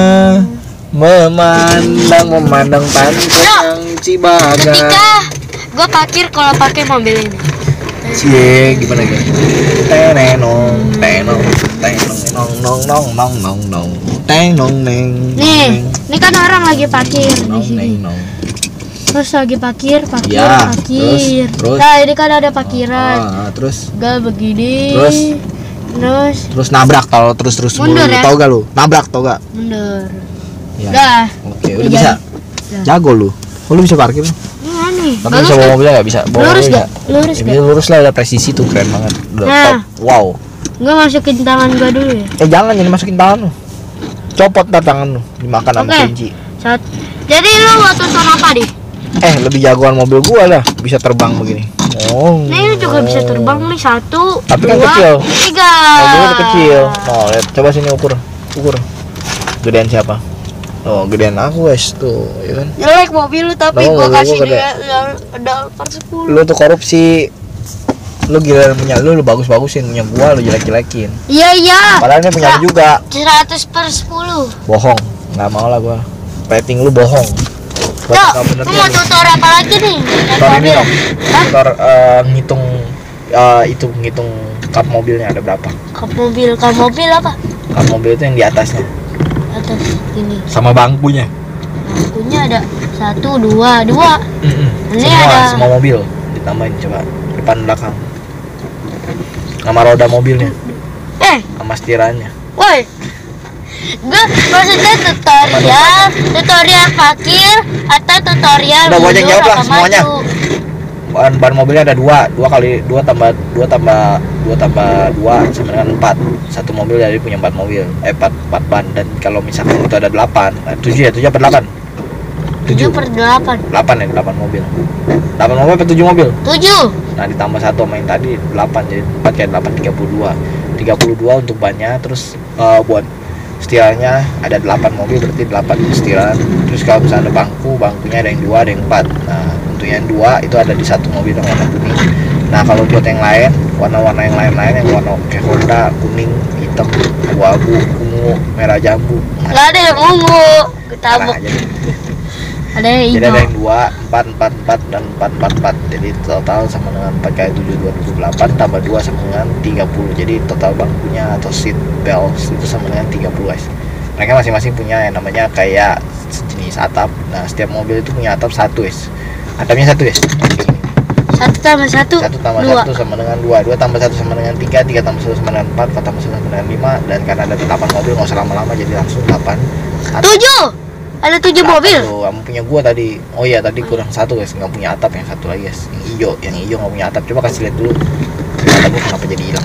[SPEAKER 1] Memandang memandang pantai yang Cibaga.
[SPEAKER 2] Ketika gue parkir kalau pakai mobil ini.
[SPEAKER 1] Cie, gimana gitu? Tenenong, tenong, tenong, nong, nong, nong, nong, nong, nong, tenong, neng.
[SPEAKER 2] Nih, ini kan orang lagi parkir di
[SPEAKER 1] Nong,
[SPEAKER 2] sini.
[SPEAKER 1] neng, nong.
[SPEAKER 2] Terus lagi parkir, parkir,
[SPEAKER 1] Ya,
[SPEAKER 2] parkir.
[SPEAKER 1] terus, terus.
[SPEAKER 2] Nah, ini kan ada parkiran.
[SPEAKER 1] Ah, terus,
[SPEAKER 2] Gak begini.
[SPEAKER 1] Terus?
[SPEAKER 2] Terus
[SPEAKER 1] terus nabrak tau, terus terus
[SPEAKER 2] Mundur
[SPEAKER 1] mulu.
[SPEAKER 2] ya?
[SPEAKER 1] Tau gak lu? Nabrak tau gak?
[SPEAKER 2] mundur.
[SPEAKER 1] Ya.
[SPEAKER 2] Udah.
[SPEAKER 1] Oke, udah
[SPEAKER 2] Udah
[SPEAKER 1] bisa.
[SPEAKER 2] Udah.
[SPEAKER 1] Jago lu. Oh, lu bisa parkir?
[SPEAKER 2] Nah, nih.
[SPEAKER 1] Tapi
[SPEAKER 2] Bagus
[SPEAKER 1] bisa bawa
[SPEAKER 2] kan?
[SPEAKER 1] mobilnya gak bisa? Bawa
[SPEAKER 2] Lurus
[SPEAKER 1] mobilnya
[SPEAKER 2] gak? Lurus
[SPEAKER 1] Ya,
[SPEAKER 2] gak?
[SPEAKER 1] bisa lurus lah, udah presisi tuh, keren banget. Udah
[SPEAKER 2] Nah.
[SPEAKER 1] top. Wow.
[SPEAKER 2] Gue masukin tangan gue dulu ya.
[SPEAKER 1] Eh jangan, jangan masukin tangan lu. Copot ntar tangan lu, dimakan sama
[SPEAKER 2] Oke.
[SPEAKER 1] kunci.
[SPEAKER 2] Saat. Jadi lu mau tonton apa di?
[SPEAKER 1] Eh, lebih jagoan mobil gua lah, bisa terbang begini. Oh.
[SPEAKER 2] Nih lu juga bisa terbang nih, satu,
[SPEAKER 1] Tapi kan
[SPEAKER 2] dua,
[SPEAKER 1] kecil.
[SPEAKER 2] tiga.
[SPEAKER 1] Mobilnya udah kecil. Oh, lihat, coba sini ukur. Ukur. Gedean siapa? Oh, gedean aku, guys, tuh, ya kan.
[SPEAKER 2] Jelek mobil lu tapi
[SPEAKER 1] Tahu
[SPEAKER 2] gua
[SPEAKER 1] mobil
[SPEAKER 2] kasih
[SPEAKER 1] gua gede.
[SPEAKER 2] dia ada per sepuluh.
[SPEAKER 1] Lu tuh korupsi. Lu gila punya lu, lu bagus-bagusin, punya gua lu jelek-jelekin.
[SPEAKER 2] Iya iya.
[SPEAKER 1] Padahal ini punya lu juga.
[SPEAKER 2] seratus per sepuluh.
[SPEAKER 1] Bohong. Nggak mau lah gua. Rating lu bohong.
[SPEAKER 2] Tuh,
[SPEAKER 1] Buat kamu bener
[SPEAKER 2] lu mau
[SPEAKER 1] nih.
[SPEAKER 2] tutor apa lagi nih?
[SPEAKER 1] Tutor ini dong.
[SPEAKER 2] Hah?
[SPEAKER 1] Tutor eh, ngitung eh, itu ngitung kap mobilnya ada berapa?
[SPEAKER 2] Kap mobil, kap mobil apa?
[SPEAKER 1] Kap mobil itu yang di atasnya
[SPEAKER 2] Atas ini.
[SPEAKER 1] sama bangkunya.
[SPEAKER 2] Bangkunya ada satu, dua, dua. Ini
[SPEAKER 1] semua,
[SPEAKER 2] ada-
[SPEAKER 1] semua mobil ditambahin coba depan belakang. Nama roda mobilnya,
[SPEAKER 2] Eh,
[SPEAKER 1] sama setirannya.
[SPEAKER 2] woi. Gue maksudnya tutorial, tutorial parkir atau tutorial
[SPEAKER 1] Udah, gua aja
[SPEAKER 2] mundur
[SPEAKER 1] jawab lah
[SPEAKER 2] atau
[SPEAKER 1] semuanya.
[SPEAKER 2] maju.
[SPEAKER 1] Ban, ban mobilnya ada dua, dua kali dua tambah dua tambah dua tambah dua sama dengan empat. Satu mobil jadi punya empat mobil, eh empat empat ban. Dan kalau misalkan itu ada delapan, eh, tujuh ya, tujuh apa delapan?
[SPEAKER 2] Tujuh per delapan.
[SPEAKER 1] Delapan ya, delapan mobil. Delapan mobil apa tujuh mobil?
[SPEAKER 2] Tujuh.
[SPEAKER 1] Nah ditambah satu sama yang tadi delapan, jadi empat kayak delapan, tiga puluh dua. Tiga puluh dua untuk bannya, terus eh, buat setirannya ada delapan mobil berarti delapan setiran. Terus kalau misalnya ada bangku, bangkunya ada yang dua, ada yang empat. Nah untuk yang dua itu ada di satu mobil yang warna kuning. Nah kalau buat yang lain, warna-warna yang lain-lain yang warna kayak Honda, kuning, hitam, abu-abu, ungu, merah jambu. Nah,
[SPEAKER 2] Gak ada yang ungu. Gue
[SPEAKER 1] salah
[SPEAKER 2] tabuk.
[SPEAKER 1] aja deh.
[SPEAKER 2] Ada yang
[SPEAKER 1] Jadi ada
[SPEAKER 2] hijau.
[SPEAKER 1] yang dua, empat, empat, empat, dan empat, empat, empat. Jadi total sama dengan empat kali tujuh, dua puluh delapan, tambah dua sama dengan tiga puluh. Jadi total bangkunya atau seat belts itu sama dengan tiga puluh guys. Mereka masing-masing punya yang namanya kayak sejenis atap. Nah setiap mobil itu punya atap satu guys. Atapnya satu guys.
[SPEAKER 2] Satu tambah satu.
[SPEAKER 1] Satu tambah
[SPEAKER 2] dua.
[SPEAKER 1] satu sama dengan dua, dua tambah satu sama dengan tiga, tiga tambah satu sama dengan empat, empat tambah satu sama dengan lima. Dan karena ada delapan mobil nggak usah lama-lama jadi langsung delapan.
[SPEAKER 2] Tujuh. Ada tujuh mobil.
[SPEAKER 1] Tuh, kamu punya gua tadi. Oh iya tadi kurang satu guys, nggak punya atap yang satu lagi guys. Yang hijau, yang hijau nggak punya atap. Coba kasih lihat dulu. Mata gua kenapa jadi hilang?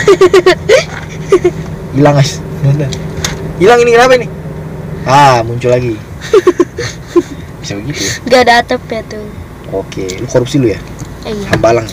[SPEAKER 1] Hilang guys. Hilang ini kenapa ini? Ah muncul lagi. Bisa begitu ya?
[SPEAKER 2] Gak ada atap ya tuh.
[SPEAKER 1] Oke, lu korupsi lu ya?
[SPEAKER 2] Eh, iya.
[SPEAKER 1] Hambalang.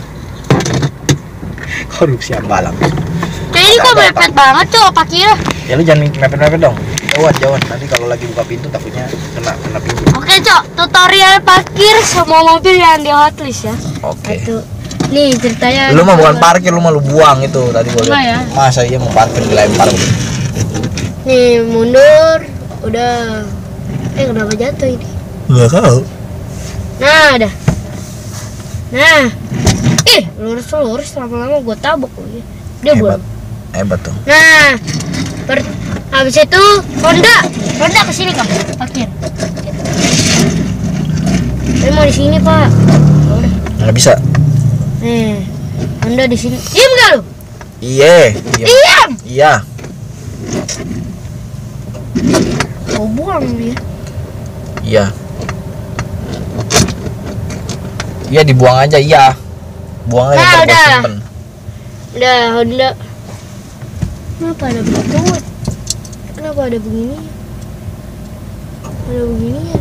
[SPEAKER 1] Korupsi hambalang.
[SPEAKER 2] Kayak ini kok mepet banget tuh parkirnya.
[SPEAKER 1] Ya lu jangan mepet-mepet dong. Jauhan, jauhan. Nanti kalau lagi buka pintu takutnya kena kena pintu.
[SPEAKER 2] Oke cok, tutorial parkir semua mobil yang di hotlist ya.
[SPEAKER 1] Oke.
[SPEAKER 2] Satu. Nih ceritanya.
[SPEAKER 1] Lu mah bukan parkir, lu mah lu buang itu tadi gua
[SPEAKER 2] Enggak
[SPEAKER 1] lihat.
[SPEAKER 2] ya?
[SPEAKER 1] Masa iya mau parkir dilempar begitu?
[SPEAKER 2] Nih mundur, udah. Eh kenapa jatuh ini?
[SPEAKER 1] Enggak tahu.
[SPEAKER 2] Nah ada. Nah, ih lurus lurus lama-lama gue tabok lagi. Dia
[SPEAKER 1] Hebat.
[SPEAKER 2] belum.
[SPEAKER 1] Hebat tuh.
[SPEAKER 2] Nah, per, habis itu Honda, Honda kesini kamu parkir. Saya mau di sini pak. Oh, udah.
[SPEAKER 1] Nggak bisa.
[SPEAKER 2] Nih, Anda di sini. Diam nggak lu?
[SPEAKER 1] Iya.
[SPEAKER 2] Diam.
[SPEAKER 1] Iya.
[SPEAKER 2] Mau buang dia.
[SPEAKER 1] Iya. Iya dibuang aja iya. Buang aja
[SPEAKER 2] Nah,
[SPEAKER 1] ntar gua
[SPEAKER 2] udah.
[SPEAKER 1] simpen.
[SPEAKER 2] Udah, Honda. Kenapa ada begitu? Kenapa ada begini? Ada beginian.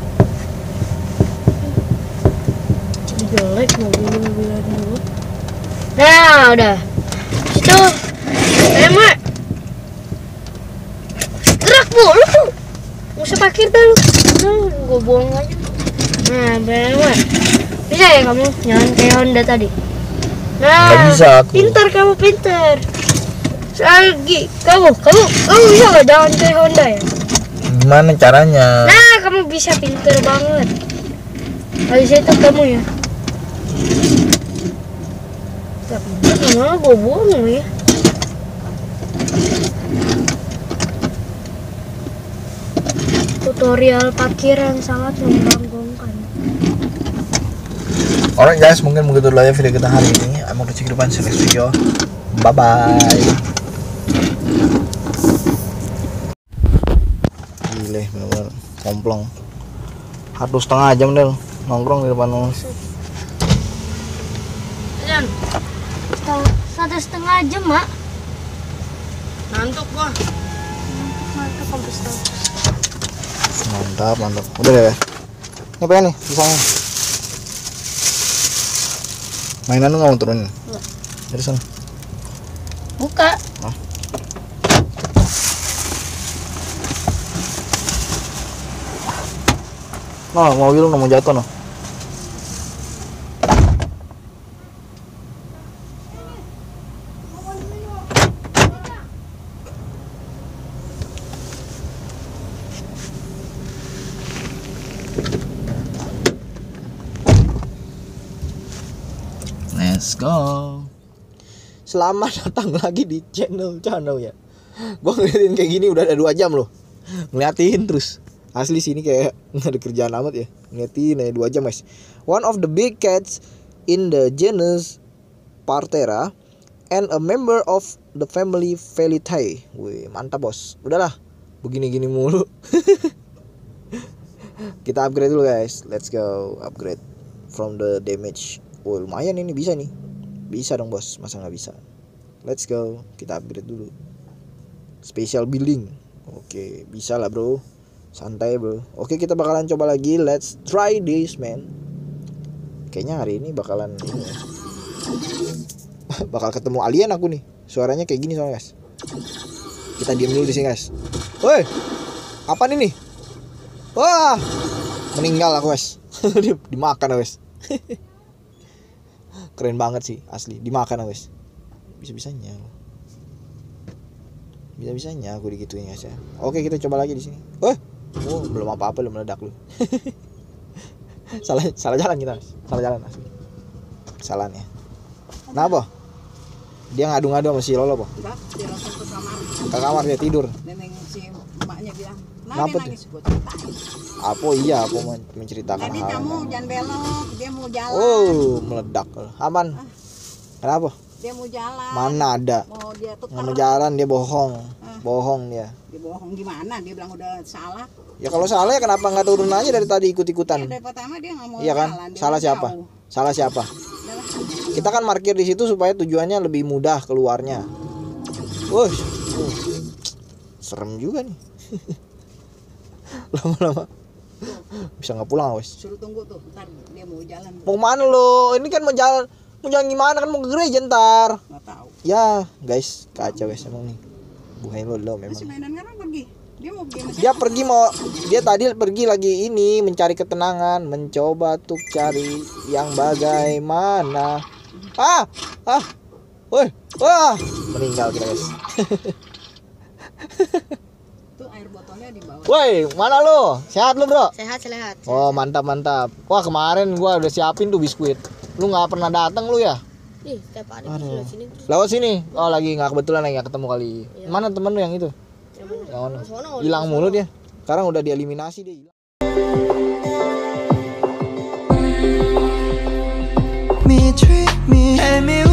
[SPEAKER 2] Jelek mobil-mobilan dulu. Nah, udah. Situ. Eh, Mak. Gerak mulu tuh. Nggak usah parkir dah lu. Nah, gua buang aja. Nah, bener, Mak. Bisa ya kamu jangan kayak Honda tadi. Nah,
[SPEAKER 1] Nggak bisa aku.
[SPEAKER 2] Pintar kamu pintar. Lagi kamu, kamu, kamu bisa nggak jangan kayak Honda ya?
[SPEAKER 1] Gimana caranya?
[SPEAKER 2] Nah, kamu bisa pintar banget. Habis itu kamu ya. Gak pintar malah gue buang ya. Tutorial parkiran sangat membanggakan.
[SPEAKER 1] Alright guys, mungkin begitu dulu ya video kita hari ini. I'm Mau Kecil Kehidupan, see you next video. Bye bye. Gile, bener-bener komplong. Satu setengah jam deh nongkrong di depan lu.
[SPEAKER 2] Dan satu setengah jam mak.
[SPEAKER 5] Ngantuk gua.
[SPEAKER 2] Mantap kampus tuh.
[SPEAKER 1] Mantap, mantap. Udah deh. Ini pengen nih, pisangnya. Mainan lu nggak mau turunin?
[SPEAKER 2] Nggak.
[SPEAKER 1] Dari sana.
[SPEAKER 2] Buka.
[SPEAKER 1] Nah, mobil lu nggak mau jatuh noh. Let's go. Selamat datang lagi di channel channel ya. Gua ngeliatin kayak gini udah ada dua jam loh. Ngeliatin terus. Asli sini kayak nggak ada kerjaan amat ya. Ngeliatin aja dua jam guys. One of the big cats in the genus Parthera and a member of the family Felidae. Wih, mantap bos. Udahlah, begini-gini mulu. Kita upgrade dulu guys. Let's go upgrade from the damage. Oh lumayan ini bisa nih. Bisa dong bos, masa nggak bisa. Let's go, kita upgrade dulu. Special building. Oke, bisa lah bro. Santai bro. Oke, kita bakalan coba lagi. Let's try this man. Kayaknya hari ini bakalan ini ya. Bakal ketemu alien aku nih. Suaranya kayak gini soalnya guys. Kita diam dulu di sini guys. Woi, apa nih nih? Wah, meninggal aku guys. Dimakan guys. Keren banget sih asli, dimakan guys. Bisa-bisanya. Bisa-bisanya aku digituin guys ya. Oke, kita coba lagi di sini. Eh, oh, belum apa-apa belum meledak lu. salah salah jalan kita, guys. Salah jalan asli. Kesalahan ya. Kenapa? Dia ngadu-ngadu sama si Lolo, po.
[SPEAKER 3] Enggak, dia langsung ke kamar.
[SPEAKER 1] Ke kamar dia tidur.
[SPEAKER 3] Neneng si emaknya bilang,
[SPEAKER 1] Kenapa
[SPEAKER 3] "Kenapa
[SPEAKER 1] tuh?
[SPEAKER 3] nangis?" Gua ceritain.
[SPEAKER 1] Apa iya aku men- menceritakan
[SPEAKER 3] Tadi
[SPEAKER 1] hal
[SPEAKER 3] kamu
[SPEAKER 1] yang-
[SPEAKER 3] jangan belok, dia mau jalan.
[SPEAKER 1] Oh, meledak. Aman. Kenapa?
[SPEAKER 3] Dia mau jalan.
[SPEAKER 1] Mana ada?
[SPEAKER 3] Mau dia tuker.
[SPEAKER 1] Nggak mau jalan, dia bohong.
[SPEAKER 3] Ah.
[SPEAKER 1] Bohong dia.
[SPEAKER 3] Dia bohong gimana? Dia bilang udah salah.
[SPEAKER 1] Ya kalau salah ya kenapa nggak turun aja dari tadi ikut-ikutan?
[SPEAKER 3] Ya, dari pertama dia nggak mau
[SPEAKER 1] Iya kan?
[SPEAKER 3] jalan. Dia
[SPEAKER 1] Salah
[SPEAKER 3] mau
[SPEAKER 1] siapa?
[SPEAKER 3] jauh.
[SPEAKER 1] Salah siapa?
[SPEAKER 3] Udah lah.
[SPEAKER 1] Kita kan parkir di situ supaya tujuannya lebih mudah keluarnya. Wuh, uh, serem juga nih. Lama-lama bisa nggak pulang wes.
[SPEAKER 3] Suruh tunggu tuh, ntar dia mau jalan.
[SPEAKER 1] Mau mana lo? Ini kan mau jalan, mau jalan gimana kan mau ke gereja ntar.
[SPEAKER 3] Nggak tahu.
[SPEAKER 1] Ya guys, kacau guys emang nih. Bukan lo lo memang.
[SPEAKER 3] Si mainan kan pergi. Dia mau pergi sama
[SPEAKER 1] Dia
[SPEAKER 3] siapa?
[SPEAKER 1] pergi mau, dia tadi pergi lagi ini mencari ketenangan, mencoba untuk cari yang bagaimana. Ah, ah, woi, wah, meninggal kita guys.
[SPEAKER 3] Tuh air botolnya di bawah.
[SPEAKER 1] Woi, mana lo? Sehat lo bro?
[SPEAKER 2] Sehat sehat.
[SPEAKER 1] Oh mantap mantap. Wah kemarin gua udah siapin tuh biskuit. Lu nggak pernah datang lu ya?
[SPEAKER 2] Nih, tiap hari
[SPEAKER 1] Aduh.
[SPEAKER 2] di sini terus.
[SPEAKER 1] Lewat sini. Oh lagi nggak kebetulan lagi nggak ketemu kali.
[SPEAKER 2] Iya.
[SPEAKER 1] Mana temen lu yang itu? Yang mana?
[SPEAKER 2] Sono,
[SPEAKER 1] Hilang
[SPEAKER 2] sono.
[SPEAKER 1] mulu dia. Sekarang udah dieliminasi dia hilang.
[SPEAKER 6] treat me. Hand me